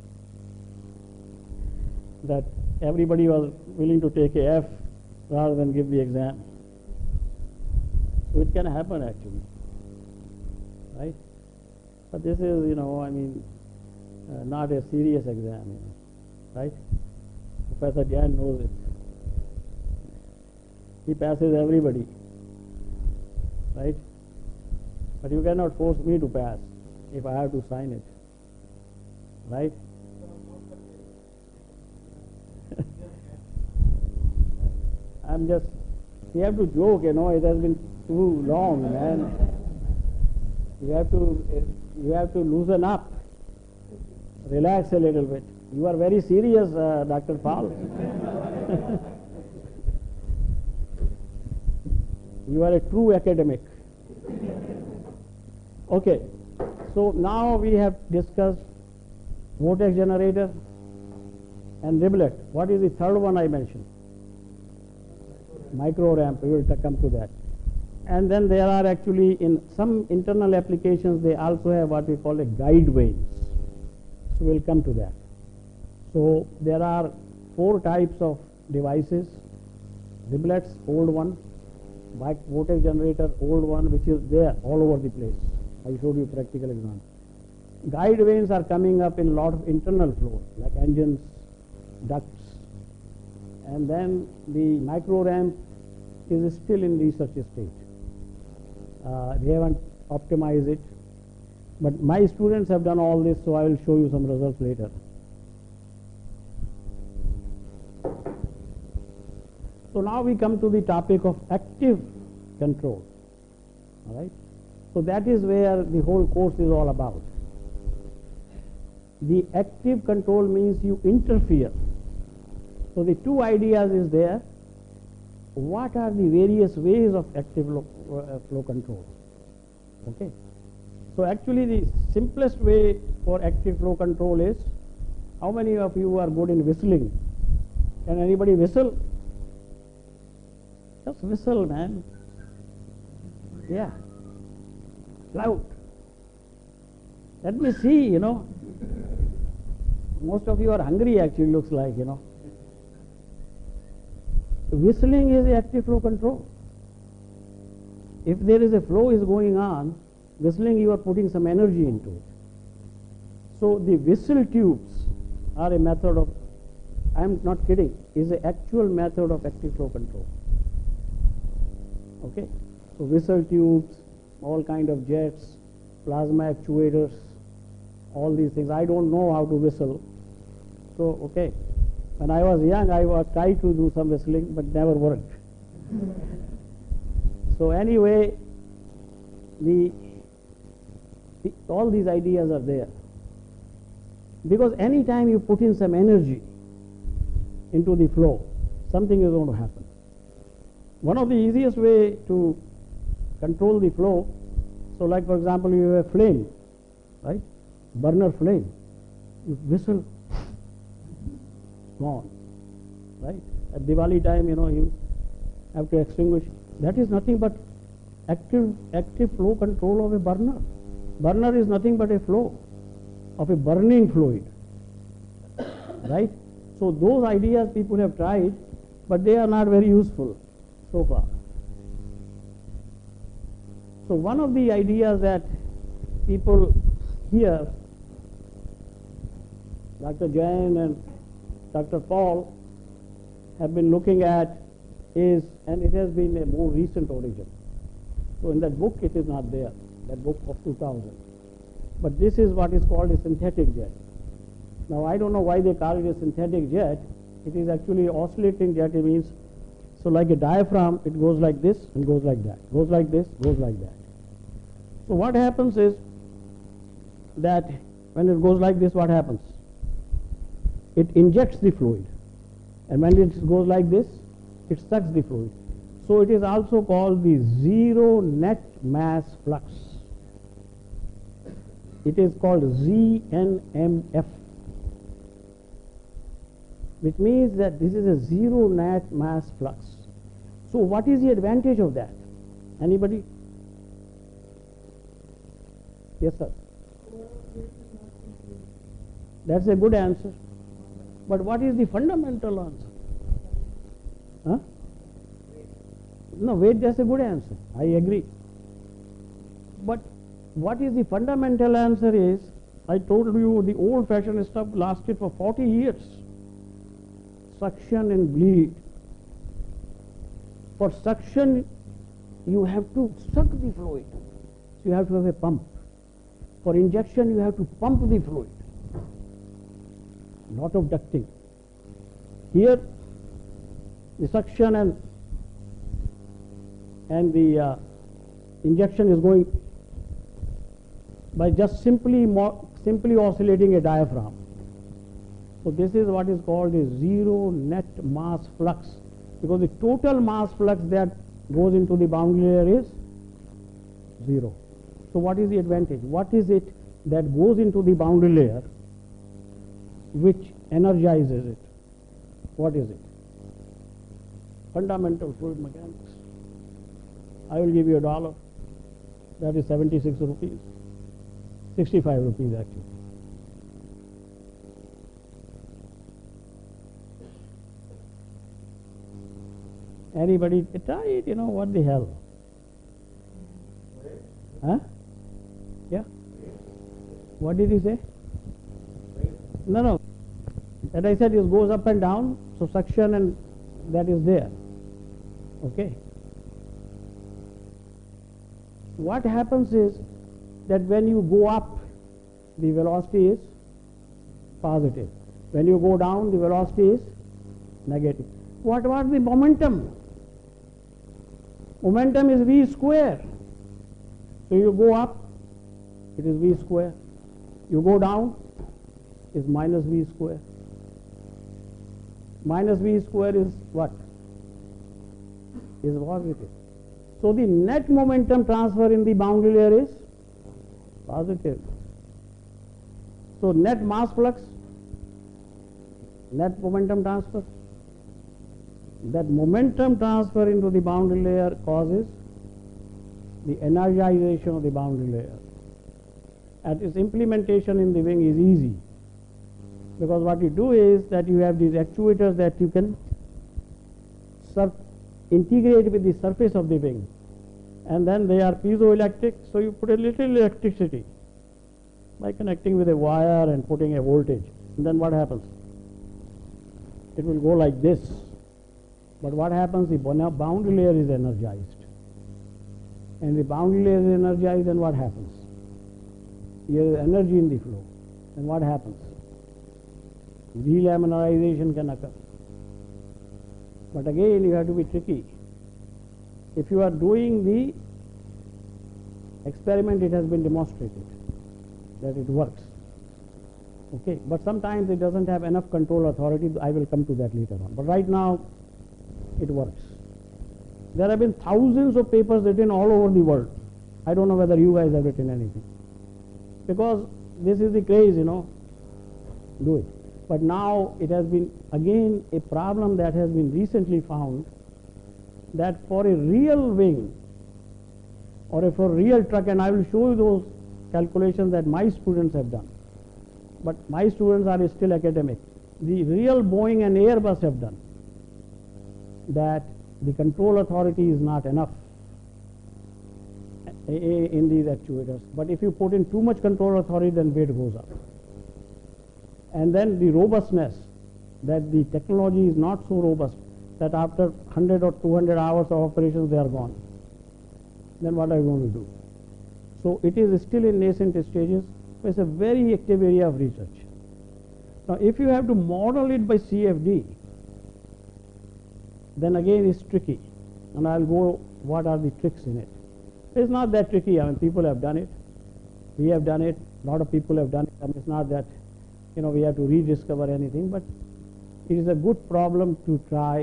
that everybody was willing to take a F rather than give the exam. So it can happen actually, right? But this is, you know, I mean, uh, not a serious exam, you know, right? Professor Jain knows it. He passes everybody, right? But you cannot force me to pass if I have to sign it, right? I'm just, you have to joke, you know, it has been too long, man. You have to, you have to loosen up, relax a little bit. You are very serious, uh, Doctor Paul. You are a true academic. Okay, so now we have discussed vortex generator and riblet. What is the third one I mentioned? Micro ramp. We will come to that. And then there are actually, in some internal applications, they also have what we call a guide vanes. So we'll come to that. So there are four types of devices: riblets, old one; vortex generator, old one, which is there all over the place. I showed you practical example. Guide vanes are coming up in a lot of internal flows, like engines, ducts, and then the micro ramp is still in research stage. Uh, they haven't optimized it, but my students have done all this, so I will show you some results later. So now we come to the topic of active control. All right. So that is where the whole course is all about. The active control means you interfere. So the two ideas is there. What are the various ways of active flow, uh, flow control? Okay. So actually the simplest way for active flow control is, how many of you are good in whistling? Can anybody whistle? Just whistle, man. Yeah. Loud. Let me see, you know. Most of you are hungry actually, looks like, you know. whistling is active flow control. If there is a flow is going on, whistling you are putting some energy into it. So the whistle tubes are a method of, I am not kidding, is an actual method of active flow control. Okay, so whistle tubes, all kind of jets, plasma actuators, all these things. I don't know how to whistle. So, okay, when I was young, I was tried to do some whistling, but never worked. So anyway, the, the all these ideas are there. Because any time you put in some energy into the flow, something is going to happen. One of the easiest way to control the flow, so like for example, you have a flame, right? Burner flame. You whistle, gone, right? At Diwali time, you know, you have to extinguish. That is nothing but active active flow control of a burner. Burner is nothing but a flow of a burning fluid, right? So those ideas people have tried, but they are not very useful so far. So one of the ideas that people here, Doctor Jain and Doctor Paul have been looking at is, and it has been a more recent origin. So in that book it is not there, that book of two thousand. But this is what is called a synthetic jet. Now I don't know why they call it a synthetic jet. It is actually oscillating jet. It means, so like a diaphragm, it goes like this and goes like that, goes like this, goes like that. So what happens is that when it goes like this, what happens? It injects the fluid, and when it goes like this, it sucks the fluid. So it is also called the zero net mass flux. It is called Z N M F, which means that this is a zero net mass flux. So what is the advantage of that? Anybody? Yes, sir. That's a good answer. But what is the fundamental answer? Huh? No, wait, that's a good answer. I agree. But what is the fundamental answer is, I told you the old-fashioned stuff lasted for forty years. Suction and bleed. For suction, you have to suck the fluid. So you have to have a pump. For injection, you have to pump the fluid. Lot of ducting. Here, the suction and and the uh, injection is going by just simply more, simply oscillating a diaphragm. So this is what is called a zero net mass flux, because the total mass flux that goes into the boundary layer is zero. So what is the advantage? What is it that goes into the boundary layer which energizes it? What is it? Fundamental fluid mechanics. I will give you a dollar. That is seventy-six rupees. sixty-five rupees actually. Anybody try it, you know, what the hell? Huh? Yeah? What did he say? No, no. That I said it goes up and down, so suction and that is there. Okay. What happens is that when you go up, the velocity is positive. When you go down, the velocity is negative. What about the momentum? Momentum is v square. So you go up, it is v square. You go down, is minus v square. Minus v square is what? Is positive. So the net momentum transfer in the boundary layer is positive. So net mass flux, net momentum transfer. That momentum transfer into the boundary layer causes the energization of the boundary layer. And its implementation in the wing is easy, because what you do is that you have these actuators that you can sur integrate with the surface of the wing, and then they are piezoelectric, so you put a little electricity by connecting with a wire and putting a voltage, and then what happens? It will go like this. But what happens? The boundary layer is energized. And the boundary layer is energized, then what happens? There is energy in the flow. Then what happens? Delaminarization can occur. But again, you have to be tricky. If you are doing the experiment, it has been demonstrated that it works. Okay, but sometimes it doesn't have enough control authority. I will come to that later on. But right now, it works. There have been thousands of papers written all over the world. I don't know whether you guys have written anything. Because this is the craze, you know, do it. But now it has been, again, a problem that has been recently found, that for a real wing or a for a real truck, and I will show you those calculations that my students have done. But my students are still academic. The real Boeing and Airbus have done that the control authority is not enough in these actuators. But if you put in too much control authority, then weight goes up. And then the robustness, that the technology is not so robust that after one hundred or two hundred hours of operations they are gone. Then what are you going to do? So it is still in nascent stages. It's a very active area of research. Now if you have to model it by C F D, then again it's tricky, and I'll go what are the tricks in it. It's not that tricky. I mean, people have done it. We have done it. A lot of people have done it. I mean, it's not that, you know, we have to rediscover anything, but it is a good problem to try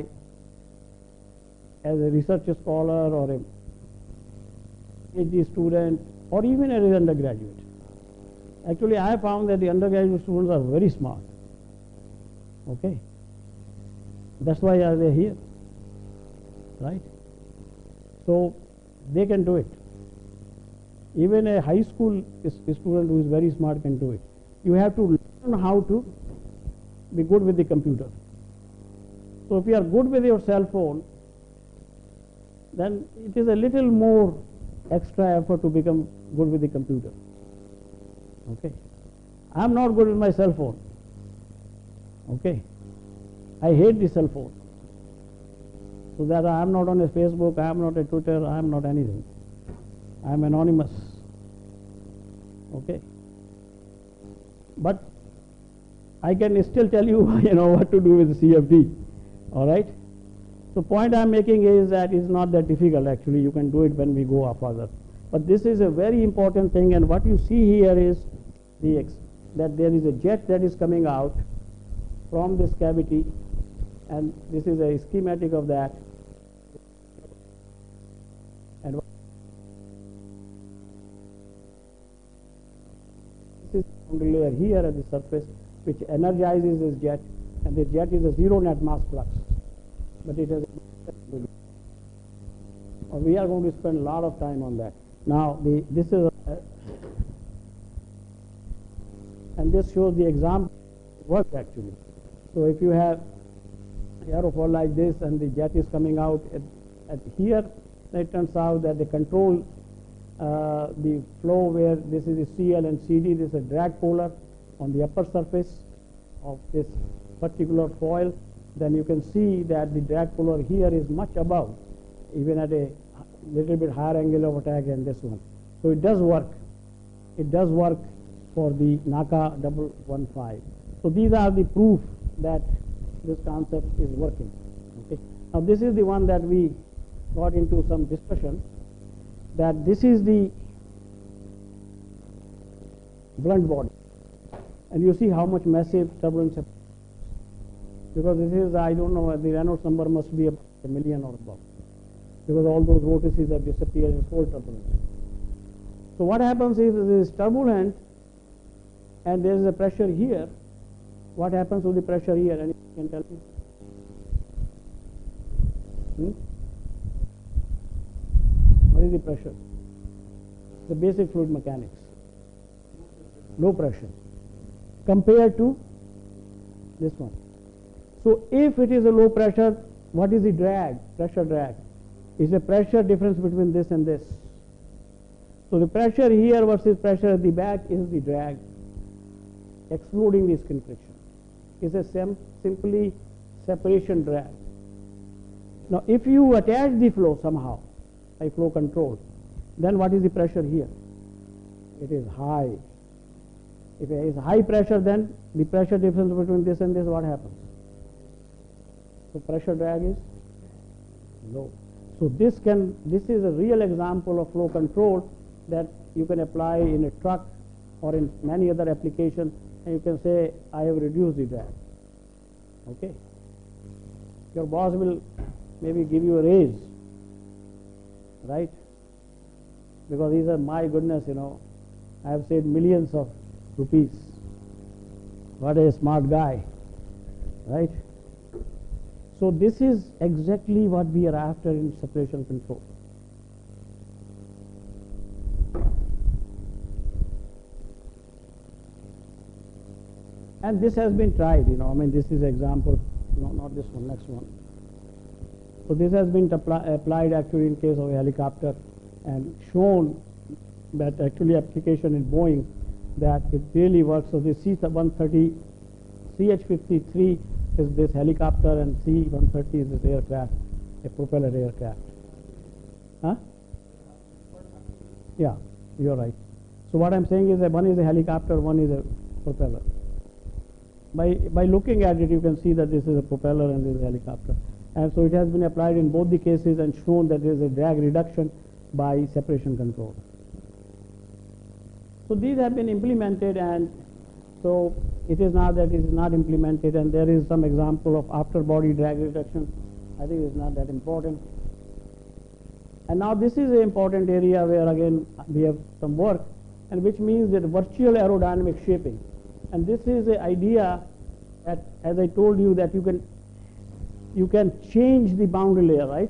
as a research scholar or a PhD student or even as an undergraduate. Actually, I have found that the undergraduate students are very smart. Okay, that's why are they here, right? So they can do it. Even a high school student who is very smart can do it. You have to learn how to be good with the computer. So if you are good with your cell phone, then it is a little more extra effort to become good with the computer. Okay, I am not good with my cell phone. Okay, I hate the cell phone. So that I am not on a Facebook, I am not a Twitter, I am not anything. I am anonymous. Okay, but I can still tell you, you know, what to do with C F D. All right. So point I am making is that it's not that difficult. Actually, you can do it when we go up further. But this is a very important thing, and what you see here is the ex that there is a jet that is coming out from this cavity, and this is a schematic of that. And this is the layer here at the surface, which energizes this jet, and the jet is a zero net mass flux, but it has. Or we are going to spend a lot of time on that. Now, the this is, a, and this shows the example work actually. So if you have aerofoil like this, and the jet is coming out at, at here, then it turns out that they control uh, the flow where this is the C L and C D. This is a drag polar on the upper surface of this particular foil. Then you can see that the drag polar here is much above, even at a little bit higher angle of attack than this one. So it does work. It does work for the NACA double one five. So these are the proof that this concept is working. Okay. Now this is the one that we got into some discussion, that this is the blunt body, and you see how much massive turbulence, because this is, I don't know, the Reynolds number must be about a million or above, because all those vortices have disappeared in full turbulence. So what happens is, it is turbulent and there is a pressure here. What happens to the pressure here? Anyone can tell me? Hmm? What is the pressure? The basic fluid mechanics. Low pressure compared to this one. So if it is a low pressure, what is the drag, pressure drag? It's a pressure difference between this and this. So the pressure here versus pressure at the back is the drag, excluding the skin friction. It's a sim simply separation drag. Now if you attach the flow somehow by flow control, then what is the pressure here? It is high. If it is high pressure, then the pressure difference between this and this, what happens? So pressure drag is low. So this can, this is a real example of flow control that you can apply in a truck or in many other applications, and you can say, I have reduced the drag. Okay. Your boss will maybe give you a raise, right? Because he said, my goodness, you know, I have saved millions of rupees. What a smart guy, right? So this is exactly what we are after in separation control. And this has been tried, you know, I mean, this is example, no, not this one, next one. So this has been apply, applied actually in case of a helicopter and shown that actually application in Boeing that it really works. So the C one thirty, C H fifty-three is this helicopter and C one thirty is this aircraft, a propeller aircraft. Huh? Yeah, you're right. So what I'm saying is that one is a helicopter, one is a propeller. By, by looking at it, you can see that this is a propeller and this is a helicopter. And so it has been applied in both the cases and shown that there is a drag reduction by separation control. So these have been implemented, and so it is not that it is not implemented, and there is some example of after body drag reduction. I think it's not that important. And now this is an important area where again we have some work, and which means that virtual aerodynamic shaping. And this is the idea that, as I told you, that you can you can change the boundary layer, right?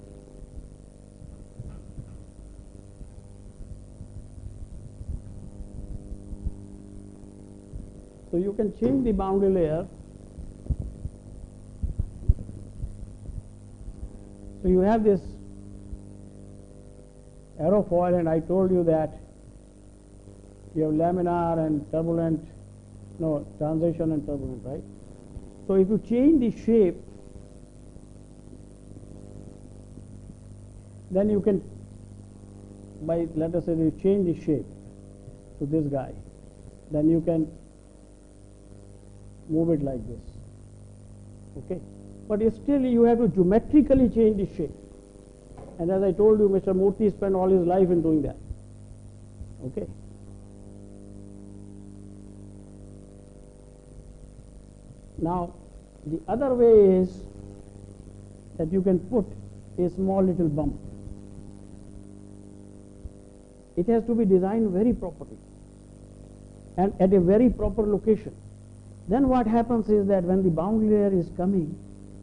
So you can change the boundary layer. So you have this aerofoil, and I told you that you have laminar and turbulent, no, transition and turbulent, right? So if you change the shape, then you can, by, let us say you change the shape to this guy, then you can move it like this, okay? But still you have to geometrically change the shape. And as I told you, Mister Murthy spent all his life in doing that, okay? Now, the other way is that you can put a small little bump. It has to be designed very properly and at a very proper location. Then what happens is that when the boundary layer is coming,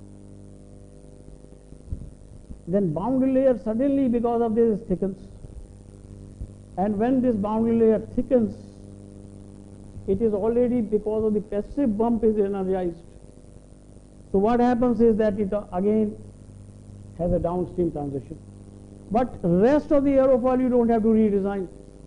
then boundary layer suddenly, because of this, thickens. And when this boundary layer thickens, it is already, because of the passive bump, is energized. So what happens is that it again has a downstream transition. But rest of the aerofoil you don't have to redesign.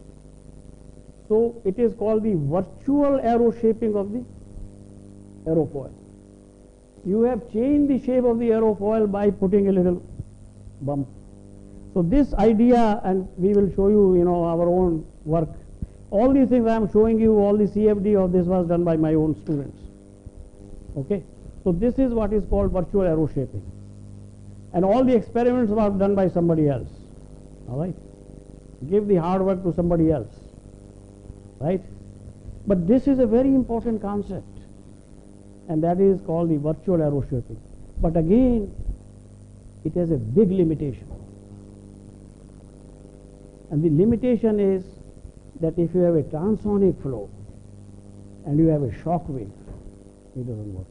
So it is called the virtual aero shaping of the aerofoil. You have changed the shape of the aerofoil by putting a little bump. So this idea, and we will show you, you know, our own work. All these things I am showing you, all the C F D of this was done by my own students. Okay, so this is what is called virtual aero shaping, and all the experiments were done by somebody else. All right, give the hard work to somebody else, right? But this is a very important concept, and that is called the virtual aero shaping. But again, it has a big limitation, and the limitation is that if you have a transonic flow and you have a shock wave, it doesn't work.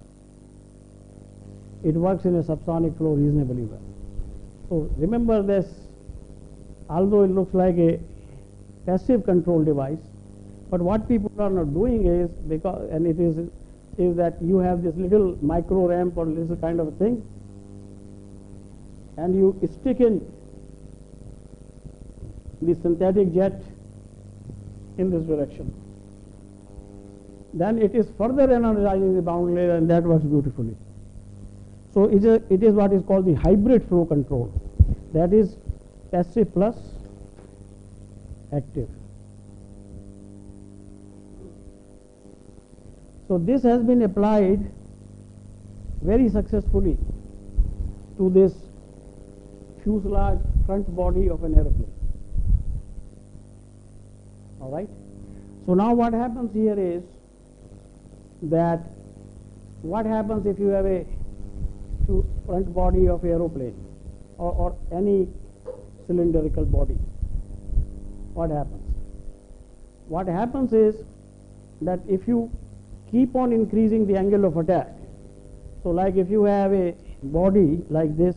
It works in a subsonic flow reasonably well. So remember this, although it looks like a passive control device, but what people are not doing is, because, and it is, is that you have this little micro ramp or little kind of a thing, and you stick in the synthetic jet in this direction. Then it is further energizing the boundary layer, and that works beautifully. So it is, a, it is what is called the hybrid flow control. That is passive plus active. So this has been applied very successfully to this fuselage front body of an aeroplane. All right. So now what happens here is that what happens if you have a front body of aeroplane or, or any cylindrical body? What happens? What happens is that if you keep on increasing the angle of attack, so like if you have a body like this,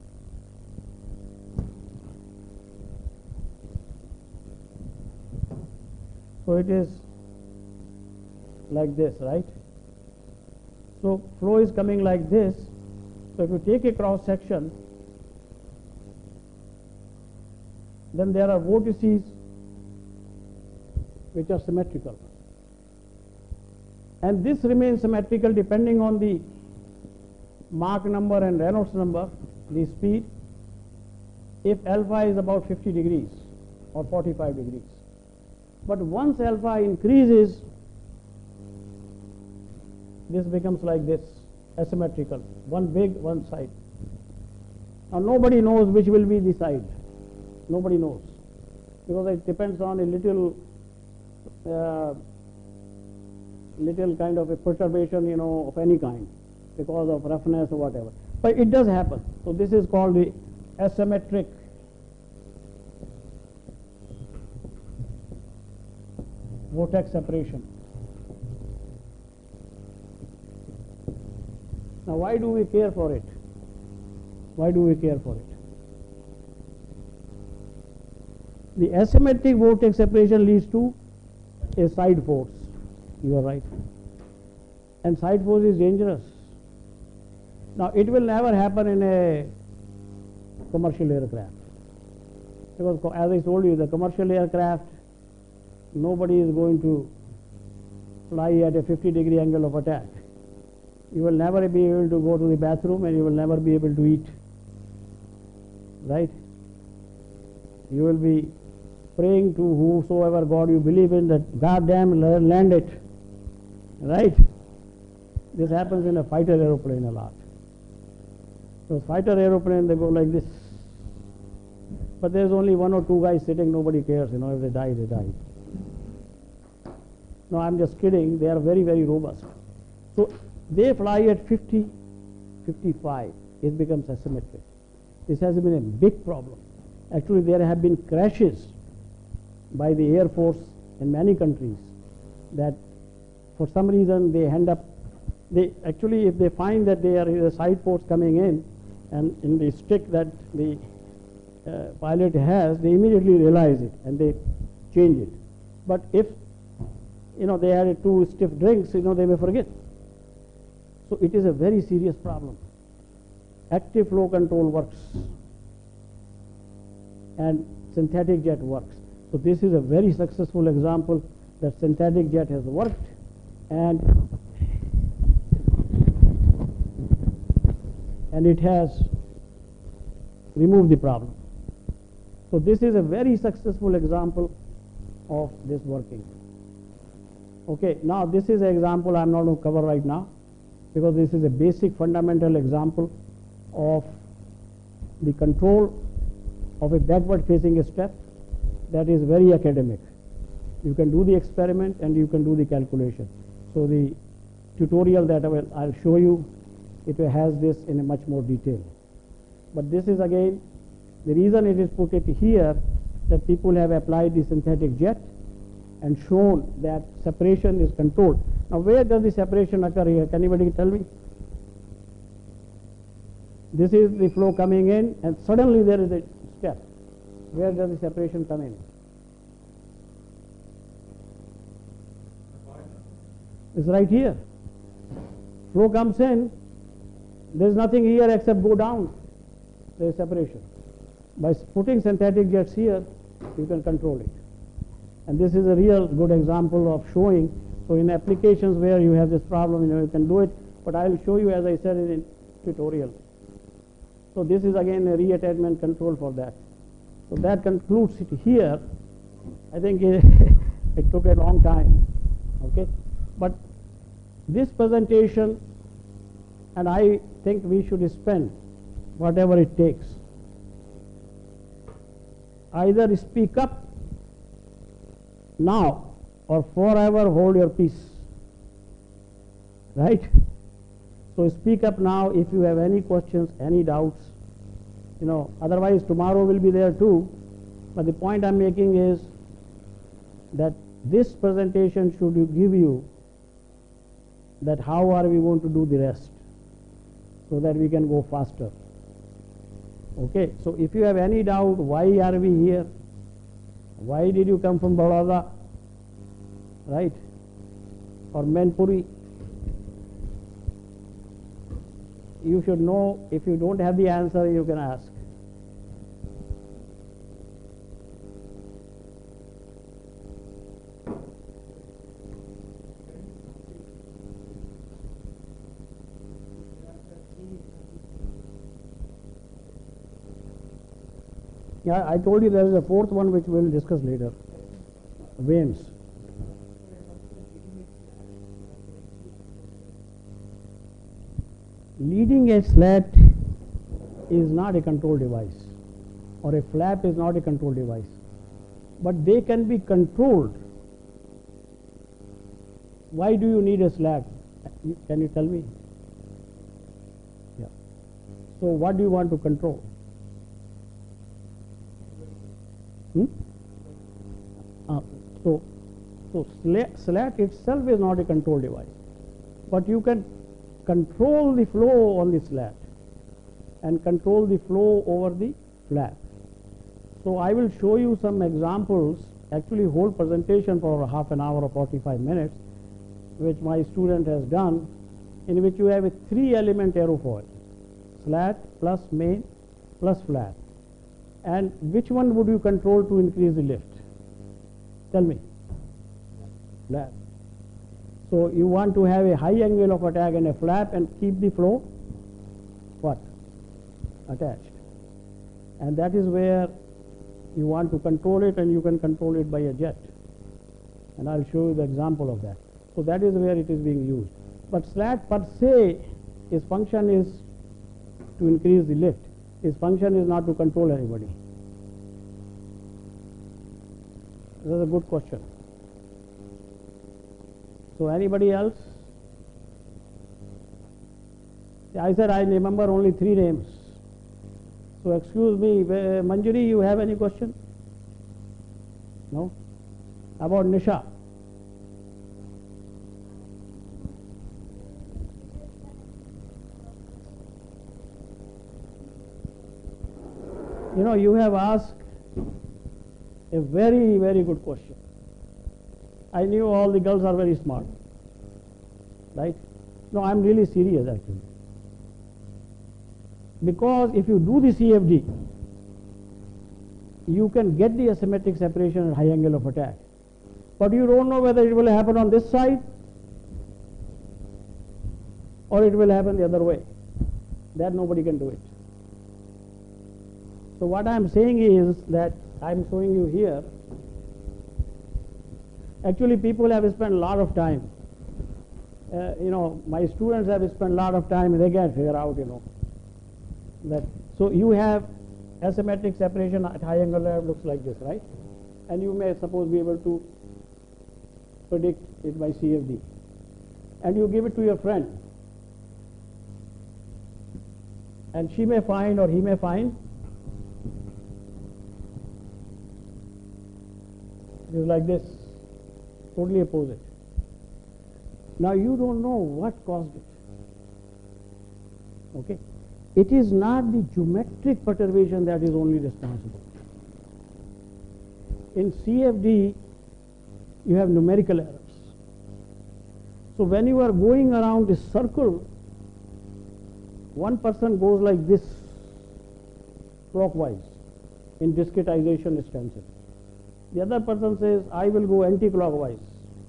so it is like this, right? So flow is coming like this. So if you take a cross section, then there are vortices which are symmetrical, and this remains symmetrical depending on the Mach number and Reynolds number, the speed, if alpha is about fifty degrees or forty-five degrees. But once alpha increases, this becomes like this, asymmetrical, one big, one side. Now nobody knows which will be the side. Nobody knows, because it depends on a little uh, little kind of a perturbation, you know, of any kind, because of roughness or whatever. But it does happen. So this is called the asymmetric vortex separation. Now why do we care for it? Why do we care for it? The asymmetric vortex separation leads to a side force. You are right. And side force is dangerous. Now it will never happen in a commercial aircraft, because as I told you, the commercial aircraft, nobody is going to fly at a fifty degree angle of attack. You will never be able to go to the bathroom, and you will never be able to eat, right? You will be praying to whosoever God you believe in that goddamn land it, right? This happens in a fighter aeroplane a lot. So fighter aeroplane, they go like this, but there's only one or two guys sitting, nobody cares, you know, if they die, they die. No, I'm just kidding, they are very, very robust. So they fly at fifty, fifty-five, it becomes asymmetric. This has been a big problem. Actually, there have been crashes by the Air Force in many countries that for some reason they end up, they actually, if they find that there is a side force coming in and in the stick that the uh, pilot has, they immediately realize it and they change it. But if, you know, they had two stiff drinks, you know, they may forget. So it is a very serious problem. Active flow control works and synthetic jet works. So this is a very successful example that synthetic jet has worked, and and it has removed the problem. So this is a very successful example of this working. Okay, now this is an example I'm not going to cover right now, because this is a basic fundamental example of the control of a backward facing step that is very academic. You can do the experiment and you can do the calculation. So the tutorial that I will I'll show you, it has this in a much more detail. But this is again the reason it is put it here, that people have applied the synthetic jet and shown that separation is controlled. Now where does the separation occur here? Can anybody tell me? This is the flow coming in, and suddenly there is a step. Where does the separation come in? It's right here. Flow comes in, there is nothing here except go down. there is separation. By putting synthetic jets here, you can control it. And this is a real good example of showing. So in applications where you have this problem, you know, you can do it. But I will show you, as I said, in a tutorial. So this is again a reattachment control for that. So that concludes it here. I think it, it took a long time. Okay, but this presentation, and I think we should spend whatever it takes. Either speak up now or forever hold your peace. Right? So speak up now if you have any questions, any doubts. You know, otherwise tomorrow will be there too. But the point I'm making is that this presentation should give you that how are we going to do the rest, so that we can go faster. Okay, so if you have any doubt, why are we here? Why did you come from Baroda? Right? Or Manpuri? You should know. If you don't have the answer, you can ask. Yeah, I told you there is a fourth one which we will discuss later. Vanes. Leading edge slat is not a control device, or a flap is not a control device, but they can be controlled. Why do you need a slat? Can you tell me? Yeah. So what do you want to control? Hmm? Uh, so, so slat, slat itself is not a control device, but you can control the flow on the slat and control the flow over the flap. So I will show you some examples, actually whole presentation for half an hour or forty-five minutes, which my student has done, in which you have a three element aerofoil, slat plus main plus flap. And which one would you control to increase the lift? Tell me. Flap. So you want to have a high angle of attack and a flap and keep the flow what? Attached. And that is where you want to control it, and you can control it by a jet. And I'll show you the example of that. So that is where it is being used. But slat per se, its function is to increase the lift. Its function is not to control anybody. This is a good question. So anybody else? I said I remember only three names. So excuse me, Manjuri, you have any question? No? About Nisha? You know, you have asked a very, very good question. I knew all the girls are very smart, right? No, I'm really serious actually. Because if you do the C F D, you can get the asymmetric separation at high angle of attack. But you don't know whether it will happen on this side or it will happen the other way. That nobody can do it. So what I am saying is that I am showing you here. Actually, people have spent a lot of time. Uh, you know, my students have spent a lot of time, and they can't figure out, you know, that. So you have asymmetric separation at high angle that looks like this, right? And you may suppose be able to predict it by C F D. And you give it to your friend. And she may find, or he may find, it is like this, totally opposite. Now you don't know what caused it. Okay? It is not the geometric perturbation that is only responsible. In C F D, you have numerical errors. So when you are going around this circle, one person goes like this, clockwise in discretization stencil. The other person says, I will go anti-clockwise.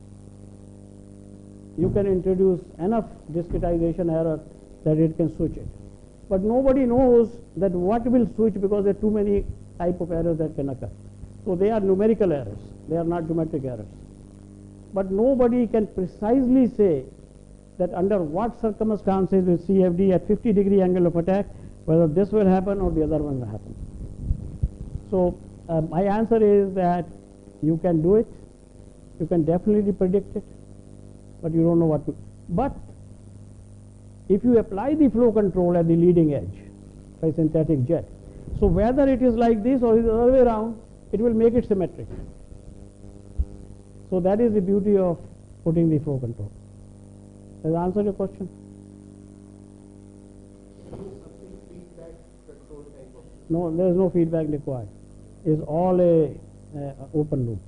You can introduce enough discretization error that it can switch it. But nobody knows that what will switch, because there are too many type of errors that can occur. So they are numerical errors, they are not geometric errors. But nobody can precisely say that under what circumstances with C F D at fifty degree angle of attack, whether this will happen or the other one will happen. So uh, my answer is that you can do it, you can definitely predict it, but you don't know what to. But if you apply the flow control at the leading edge by synthetic jet, so whether it is like this or the other way around, it will make it symmetric. So that is the beauty of putting the flow control. Has that answered your question? No, there is no feedback required. It's all a uh, open loop.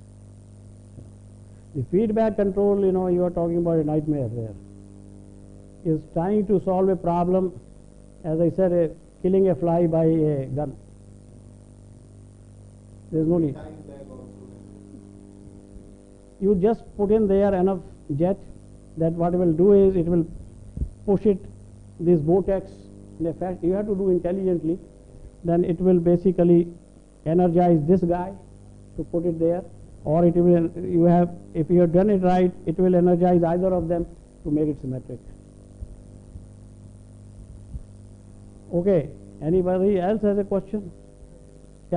The feedback control, you know, you are talking about a nightmare there. Is trying to solve a problem, as I said, a, killing a fly by a gun. There is no need. You just put in there enough jet that what it will do is it will push it, this vortex, in effect, you have to do intelligently, then it will basically energize this guy to put it there, or it will, you have, if you have done it right, it will energize either of them to make it symmetric. Okay, anybody else has a question? Yeah.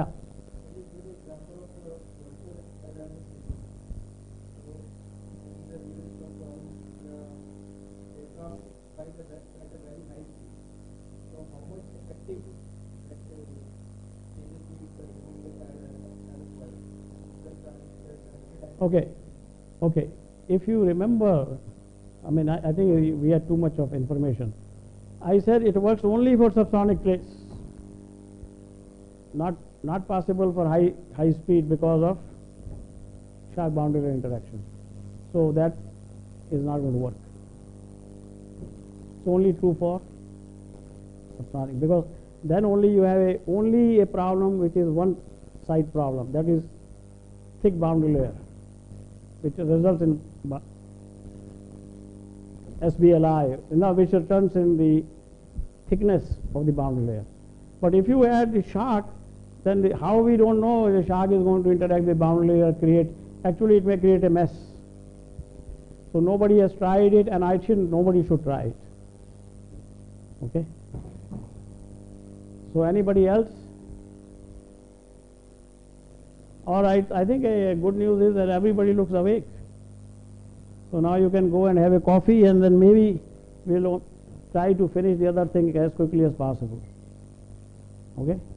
Okay, okay. If you remember, I mean, I, I think we, we had too much of information. I said it works only for subsonic trace, not not possible for high high speed because of sharp boundary layer interaction. So that is not going to work. It's only true for subsonic, because then only you have a only a problem which is one side problem, that is thick boundary layer, which results in S B L I, you know, which returns in the thickness of the boundary layer. But if you add the shark, then the, how we don't know the shark is going to interact with the boundary layer, create, actually it may create a mess. So nobody has tried it, and I shouldn't, nobody should try it. Okay? So anybody else? All right, I think a good news is that everybody looks awake. So now you can go and have a coffee, and then maybe we'll try to finish the other thing as quickly as possible. Okay?